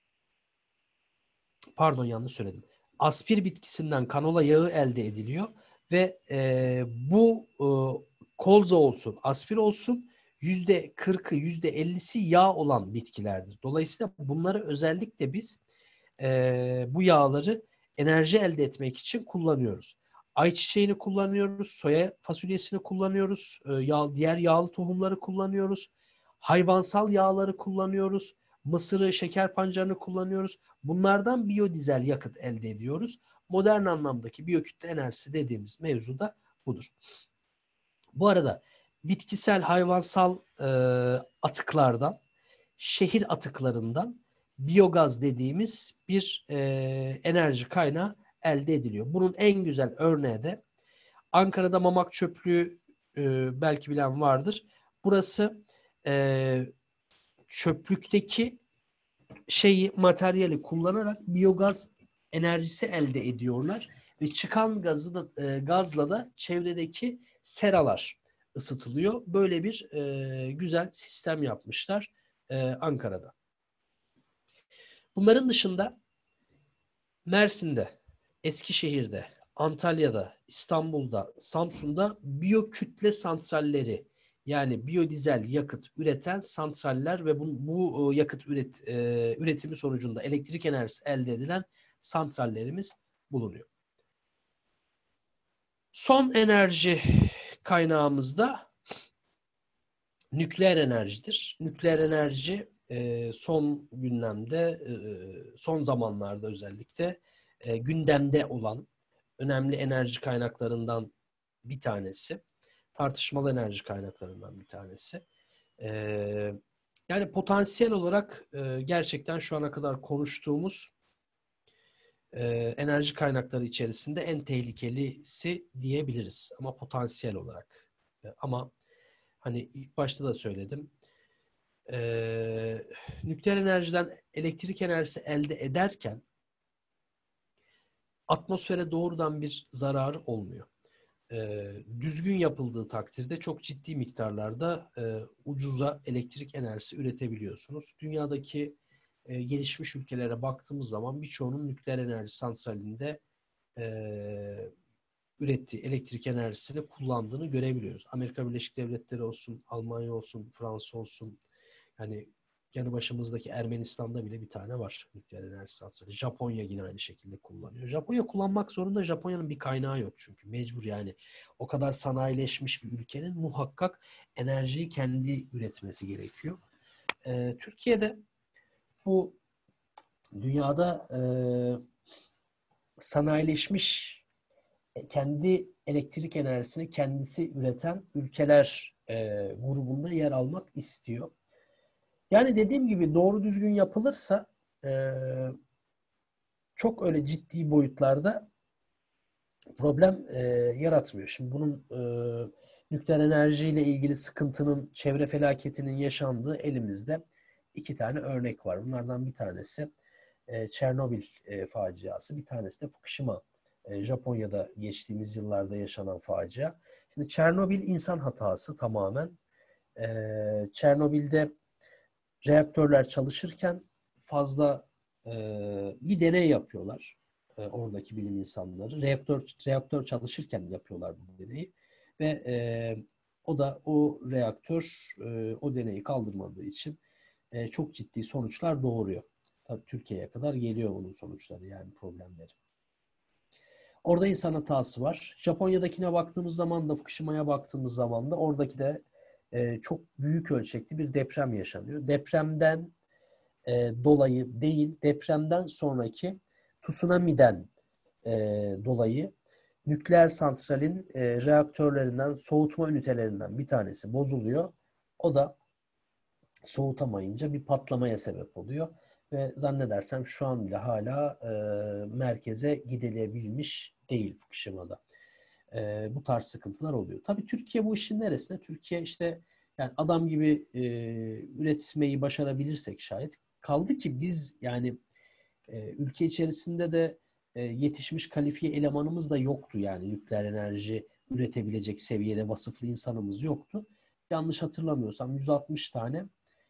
Speaker 1: pardon yanlış söyledim. Aspir bitkisinden kanola yağı elde ediliyor ve bu kolza olsun, aspir olsun %40'ı, %50'si yağ olan bitkilerdir. Dolayısıyla bunları özellikle biz bu yağları enerji elde etmek için kullanıyoruz. Ayçiçeğini kullanıyoruz, soya fasulyesini kullanıyoruz, diğer yağlı tohumları kullanıyoruz, hayvansal yağları kullanıyoruz, mısırı, şeker pancarını kullanıyoruz. Bunlardan biyodizel yakıt elde ediyoruz. Modern anlamdaki biyokütle enerjisi dediğimiz mevzu da budur. Bu arada bitkisel, hayvansal atıklardan şehir atıklarından biyogaz dediğimiz bir enerji kaynağı elde ediliyor. Bunun en güzel örneği de Ankara'da Mamak Çöplüğü, belki bilen vardır. Burası çöplükteki materyali kullanarak biyogaz enerjisi elde ediyorlar ve çıkan gazla da çevredeki seralar ısıtılıyor. Böyle bir güzel sistem yapmışlar Ankara'da. Bunların dışında Mersin'de, Eskişehir'de, Antalya'da, İstanbul'da, Samsun'da biyokütle santralleri, yani biyodizel yakıt üreten santraller ve bu yakıt üretimi sonucunda elektrik enerjisi elde edilen santrallerimiz bulunuyor. Son enerji kaynağımız da nükleer enerjidir. Nükleer enerji son gündemde, son zamanlarda özellikle gündemde olan önemli enerji kaynaklarından bir tanesi. Tartışmalı enerji kaynaklarından bir tanesi. Yani potansiyel olarak gerçekten şu ana kadar konuştuğumuz enerji kaynakları içerisinde en tehlikelisi diyebiliriz. Ama potansiyel olarak. Ama hani ilk başta da söyledim. Nükleer enerjiden elektrik enerjisi elde ederken atmosfere doğrudan bir zararı olmuyor. Düzgün yapıldığı takdirde çok ciddi miktarlarda ucuza elektrik enerjisi üretebiliyorsunuz. Dünyadaki gelişmiş ülkelere baktığımız zaman birçoğunun nükleer enerji santralinde ürettiği elektrik enerjisini kullandığını görebiliyoruz. Amerika Birleşik Devletleri olsun, Almanya olsun, Fransa olsun, yani yanı başımızdaki Ermenistan'da bile bir tane var nükleer enerji santrali. Japonya yine aynı şekilde kullanıyor. Japonya kullanmak zorunda. Japonya'nın bir kaynağı yok çünkü. Mecbur yani. O kadar sanayileşmiş bir ülkenin muhakkak enerjiyi kendi üretmesi gerekiyor. Türkiye'de bu dünyada sanayileşmiş kendi elektrik enerjisini kendisi üreten ülkeler grubunda yer almak istiyor. Yani dediğim gibi doğru düzgün yapılırsa çok öyle ciddi boyutlarda problem yaratmıyor. Şimdi bunun nükleer enerjiyle ilgili sıkıntının, çevre felaketinin yaşandığı elimizde 2 tane örnek var. Bunlardan bir tanesi Çernobil faciası, bir tanesi de Fukushima, Japonya'da geçtiğimiz yıllarda yaşanan facia. Şimdi Çernobil insan hatası tamamen. Çernobil'de reaktörler çalışırken fazla bir deney yapıyorlar. Oradaki bilim insanları. Reaktör çalışırken yapıyorlar bu deneyi. Ve o reaktör o deneyi kaldırmadığı için çok ciddi sonuçlar doğuruyor. Tabii Türkiye'ye kadar geliyor bunun sonuçları, yani problemleri. Orada insan hatası var. Japonya'dakine baktığımız zaman da, Fukushima'ya baktığımız zaman da oradaki de çok büyük ölçekli bir deprem yaşanıyor. Depremden dolayı değil, depremden sonraki tsunami'den dolayı nükleer santralin reaktörlerinden, soğutma ünitelerinden bir tanesi bozuluyor. O da soğutamayınca bir patlamaya sebep oluyor. Ve zannedersem şu an bile hala merkeze gidilebilmiş değil Fukushima'da. Bu tarz sıkıntılar oluyor. Tabii Türkiye bu işin neresinde? Türkiye işte yani adam gibi üretmeyi başarabilirsek şayet. Kaldı ki biz yani ülke içerisinde de yetişmiş kalifiye elemanımız da yoktu, yani nükleer enerji üretebilecek seviyede vasıflı insanımız yoktu. Yanlış hatırlamıyorsam 160 tane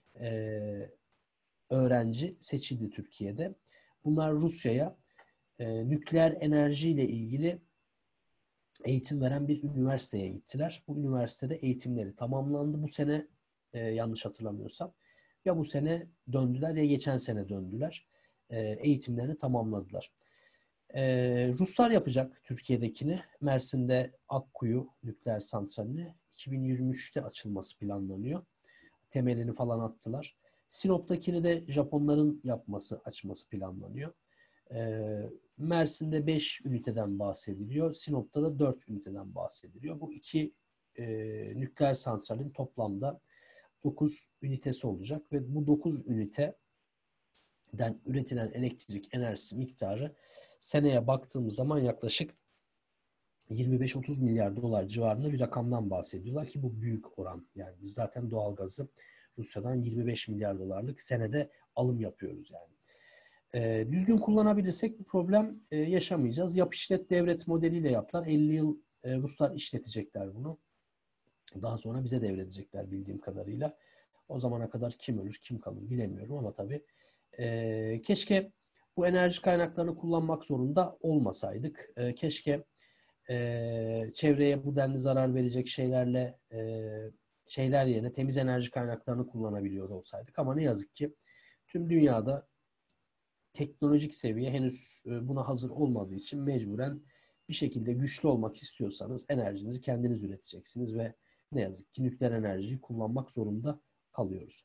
Speaker 1: öğrenci seçildi Türkiye'de. Bunlar Rusya'ya nükleer enerjiyle ilgili eğitim veren bir üniversiteye gittiler. Bu üniversitede eğitimleri tamamlandı. Bu sene yanlış hatırlamıyorsam ya bu sene döndüler ya geçen sene döndüler. Eğitimlerini tamamladılar. Ruslar yapacak Türkiye'dekini. Mersin'de Akkuyu nükleer santralini 2023'te açılması planlanıyor. Temelini falan attılar. Sinop'takini de Japonların açması planlanıyor. Mersin'de 5 üniteden bahsediliyor. Sinop'ta da 4 üniteden bahsediliyor. Bu iki nükleer santralin toplamda 9 ünitesi olacak ve bu 9 üniteden üretilen elektrik enerjisi miktarı seneye baktığımız zaman yaklaşık 25-30 milyar dolar civarında bir rakamdan bahsediyorlar ki bu büyük oran. Yani biz zaten doğalgazı Rusya'dan 25 milyar dolarlık senede alım yapıyoruz yani. Düzgün kullanabilirsek bu problem yaşamayacağız. Yap işlet devret modeliyle yaptılar. 50 yıl Ruslar işletecekler bunu. Daha sonra bize devredecekler bildiğim kadarıyla. O zamana kadar kim ölür kim kalır bilemiyorum ama tabii keşke bu enerji kaynaklarını kullanmak zorunda olmasaydık. Keşke çevreye bu denli zarar verecek şeyler yerine temiz enerji kaynaklarını kullanabiliyor olsaydık. Ama ne yazık ki tüm dünyada teknolojik seviye henüz buna hazır olmadığı için mecburen bir şekilde güçlü olmak istiyorsanız enerjinizi kendiniz üreteceksiniz ve ne yazık ki nükleer enerjiyi kullanmak zorunda kalıyoruz.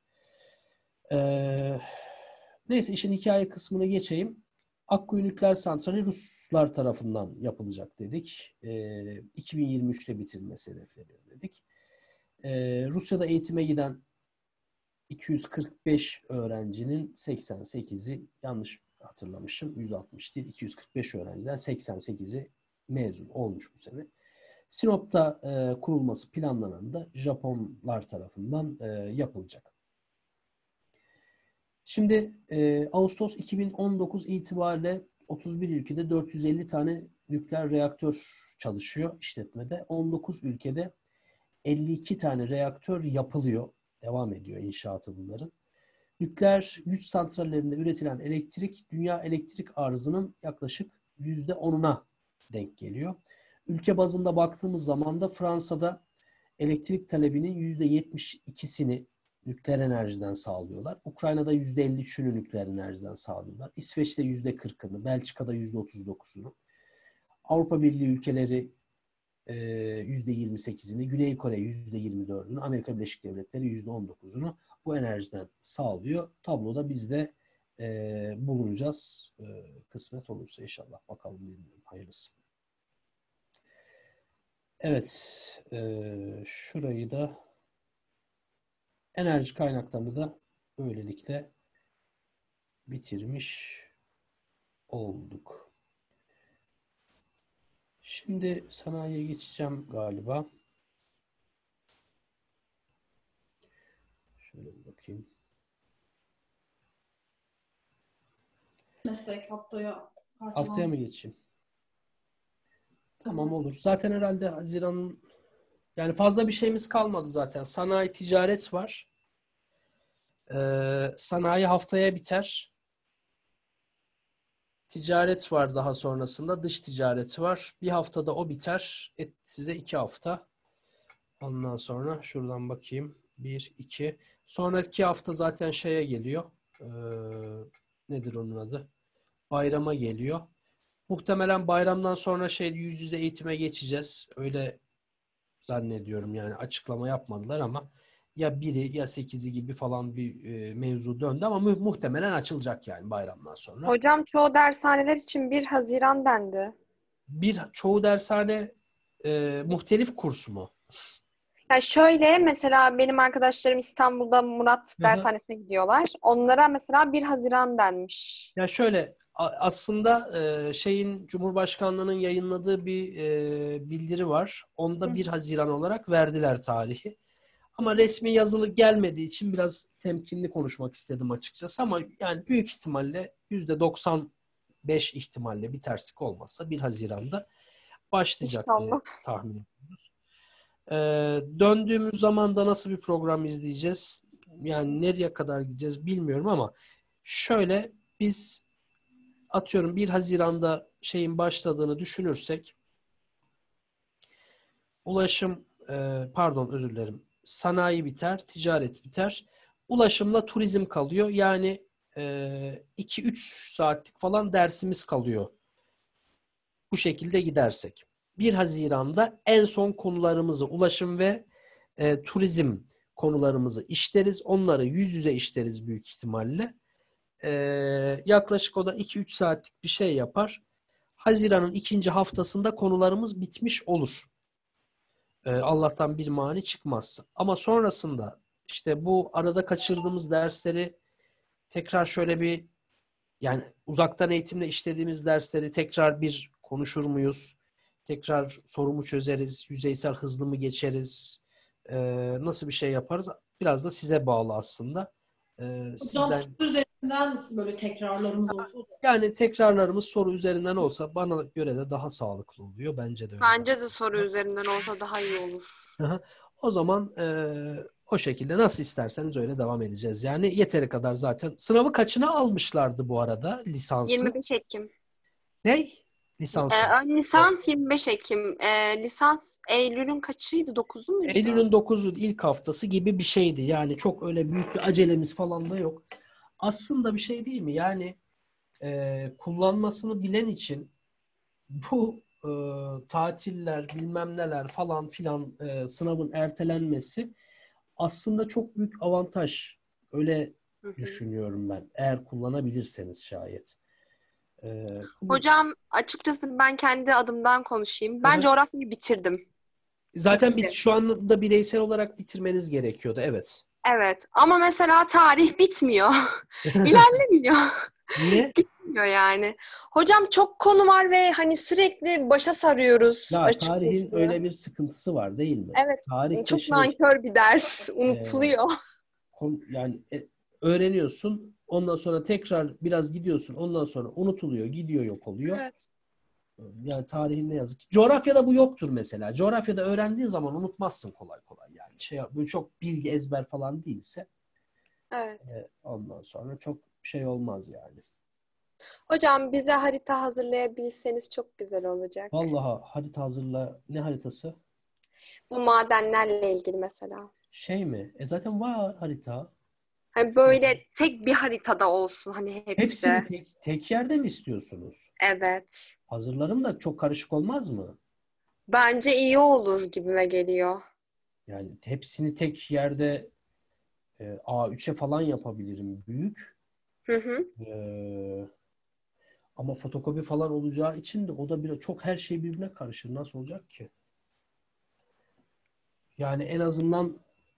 Speaker 1: Neyse işin hikaye kısmına geçeyim. Akkuyu Nükleer Santrali Ruslar tarafından yapılacak dedik. 2023'te bitirilmesi hedefleniyor dedik. Rusya'da eğitime giden 245 öğrencinin 88'i yanlış hatırlamışım 160 değil 245 öğrenciden 88'i mezun olmuş bu sene. Sinop'ta kurulması planlanan da Japonlar tarafından yapılacak. Şimdi Ağustos 2019 itibariyle 31 ülkede 450 tane nükleer reaktör çalışıyor işletmede. 19 ülkede 52 tane reaktör yapılıyor. Devam ediyor inşaatı bunların. Nükleer güç santrallerinde üretilen elektrik dünya elektrik arzının yaklaşık %10'una denk geliyor. Ülke bazında baktığımız zaman da Fransa'da elektrik talebinin %72'sini nükleer enerjiden sağlıyorlar. Ukrayna'da %53'ünü nükleer enerjiden sağlıyorlar. İsveç'te %40'ını, Belçika'da %39'unu. Avrupa Birliği ülkeleri %28'ini, Güney Kore %24'ünü, Amerika Birleşik Devletleri %19'unu bu enerjiden sağlıyor. Tabloda biz de bulunacağız. Kısmet olursa inşallah. Bakalım bilmiyorum. Hayırlısı. Evet. Şurayı da enerji kaynaklarını da böylelikle bitirmiş olduk. Şimdi sanayiye geçeceğim galiba. Şöyle bir bakayım.
Speaker 5: Meslek haftaya
Speaker 1: Haftaya mı geçeyim? Tamam olur. Zaten herhalde Haziran'ın yani fazla bir şeyimiz kalmadı zaten. Sanayi, ticaret var. Sanayi haftaya biter. Ticaret var daha sonrasında. Dış ticareti var. Bir haftada o biter. Size 2 hafta. Ondan sonra şuradan bakayım. 1, 2. Sonraki hafta zaten şeye geliyor. Nedir onun adı? Bayrama geliyor. Muhtemelen bayramdan sonra yüz yüze eğitime geçeceğiz. Öyle zannediyorum yani açıklama yapmadılar ama ya biri ya 8'i gibi falan bir mevzu döndü ama muhtemelen açılacak yani bayramdan sonra.
Speaker 6: Hocam çoğu dershaneler için 1 Haziran dendi.
Speaker 1: Çoğu dershane muhtelif kurs mu?
Speaker 6: Yani şöyle mesela benim arkadaşlarım İstanbul'da Murat
Speaker 1: Hı hı.
Speaker 6: dershanesine gidiyorlar. Onlara mesela 1 Haziran denmiş.
Speaker 1: Ya şöyle aslında Cumhurbaşkanlığı'nın yayınladığı bir bildiri var. Onda 1 Haziran olarak verdiler tarihi. Ama resmi yazılı gelmediği için biraz temkinli konuşmak istedim açıkçası. Ama yani büyük ihtimalle %95 ihtimalle bir terslik olmazsa 1 Haziran'da başlayacak diye
Speaker 6: İnşallah.
Speaker 1: tahmin ediyoruz. Döndüğümüz zaman da nasıl bir program izleyeceğiz? Yani nereye kadar gideceğiz bilmiyorum ama şöyle biz atıyorum 1 Haziran'da başladığını düşünürsek özür dilerim. Sanayi biter, ticaret biter. Ulaşımla turizm kalıyor. Yani 2-3 saatlik falan dersimiz kalıyor. Bu şekilde gidersek. 1 Haziran'da en son konularımızı ulaşım ve turizm konularımızı işleriz. Onları yüz yüze işleriz büyük ihtimalle. Yaklaşık o da 2-3 saatlik bir şey yapar. Haziran'ın 2. haftasında konularımız bitmiş olur. Allah'tan bir mani çıkmazsa. Ama sonrasında işte bu arada kaçırdığımız dersleri tekrar şöyle bir, yani uzaktan eğitimle işlediğimiz dersleri tekrar bir konuşur muyuz? Tekrar soru mu çözeriz? Yüzeysel hızlı mı geçeriz? Nasıl bir şey yaparız? Biraz da size bağlı aslında.
Speaker 5: Hocam
Speaker 1: Sizden,
Speaker 5: soru üzerinden böyle tekrarlarımız olsa da.
Speaker 1: yani tekrarlarımız soru üzerinden olsa bana göre de daha sağlıklı oluyor. Bence de öyle.
Speaker 6: Bence de soru üzerinden olsa daha iyi olur.
Speaker 1: Aha. O zaman o şekilde nasıl isterseniz öyle devam edeceğiz. Yani yeteri kadar zaten. Sınavı kaçına almışlardı bu arada lisansı?
Speaker 6: 25 Ekim.
Speaker 1: Ne? Lisansı.
Speaker 6: Lisans 25 Ekim. Lisans Eylül'ün kaçıydı? 9'u muydu?
Speaker 1: Eylül'ün 9'u ilk haftası gibi bir şeydi. Yani çok öyle büyük bir acelemiz falan da yok. Aslında bir şey değil mi? Yani kullanmasını bilen için bu tatiller, bilmem neler falan filan sınavın ertelenmesi aslında çok büyük avantaj. Öyle
Speaker 6: Hı hı.
Speaker 1: düşünüyorum ben. Eğer kullanabilirseniz şayet.
Speaker 6: Hocam açıkçası ben kendi adımdan konuşayım. Ben
Speaker 1: Hı hı.
Speaker 6: coğrafyayı bitirdim.
Speaker 1: Zaten
Speaker 6: Bitti.
Speaker 1: şu anda bireysel olarak bitirmeniz gerekiyordu. Evet.
Speaker 6: Evet. Ama mesela tarih bitmiyor. İlerlemiyor.
Speaker 1: Niye?
Speaker 6: Gitmiyor yani. Hocam çok konu var ve hani sürekli başa sarıyoruz
Speaker 1: Ya
Speaker 6: açıkçası.
Speaker 1: tarihin öyle bir sıkıntısı var değil mi?
Speaker 6: Evet.
Speaker 1: Tarihte
Speaker 6: Çok nankör bir ders. Unutuluyor.
Speaker 1: yani öğreniyorsun. Ondan sonra tekrar biraz gidiyorsun. Ondan sonra unutuluyor. Gidiyor, yok oluyor.
Speaker 6: Evet.
Speaker 1: Yani tarihin ne yazık ki. Coğrafyada bu yoktur mesela. Coğrafyada öğrendiğin zaman unutmazsın kolay kolay. Yani böyle çok bilgi ezber falan değilse
Speaker 6: Evet.
Speaker 1: ondan sonra çok şey olmaz yani.
Speaker 6: Hocam bize harita hazırlayabilseniz çok güzel olacak.
Speaker 1: Vallahi harita hazırla. Ne haritası?
Speaker 6: Bu madenlerle ilgili mesela.
Speaker 1: Şey mi? Zaten var harita.
Speaker 6: Hani böyle tek bir haritada olsun hani hepsi.
Speaker 1: Hepsini tek yerde mi istiyorsunuz?
Speaker 6: Evet.
Speaker 1: Hazırlarım da çok karışık olmaz mı?
Speaker 6: Bence iyi olur gibime geliyor.
Speaker 1: Yani hepsini tek yerde A3'e falan yapabilirim. Büyük.
Speaker 6: Hı hı.
Speaker 1: E, ama fotokopi falan olacağı için de o da biraz çok her şey birbirine karışır. Nasıl olacak ki? Yani en azından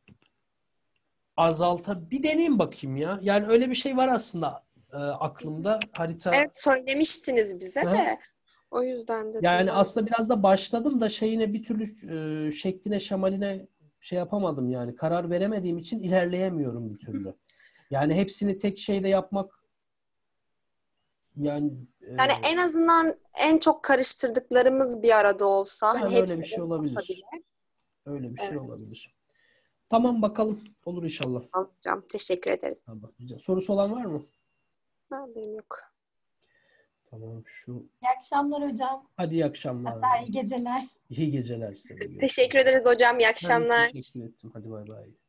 Speaker 1: bir deneyeyim bakayım ya. Yani öyle bir şey var aslında aklımda. Harita.
Speaker 6: Evet söylemiştiniz bize
Speaker 1: Hı.
Speaker 6: de. O yüzden dedim
Speaker 1: Yani
Speaker 6: ben.
Speaker 1: aslında biraz da başladım da şeyine bir türlü şekline şemaline şey yapamadım yani. Karar veremediğim için ilerleyemiyorum bir türlü. Yani hepsini tek şeyde yapmak yani
Speaker 6: Yani en azından en çok karıştırdıklarımız bir arada olsa, hani
Speaker 1: yani
Speaker 6: hepsi
Speaker 1: öyle bir şey
Speaker 6: olmasa bile.
Speaker 1: olabilir. Öyle bir şey
Speaker 6: Evet.
Speaker 1: olabilir. Tamam bakalım. Olur inşallah.
Speaker 6: Tamam hocam. Teşekkür ederiz.
Speaker 1: Tamam. Sorusu olan var mı?
Speaker 6: Ha, benim yok.
Speaker 1: Tamam şu.
Speaker 3: İyi akşamlar hocam.
Speaker 1: Hadi iyi akşamlar.
Speaker 3: Hatta iyi geceler.
Speaker 1: İyi geceler size de. Görüşürüz.
Speaker 6: Teşekkür ederiz hocam. İyi
Speaker 1: Ben
Speaker 6: akşamlar.
Speaker 1: teşekkür ettim. Hadi bay bay.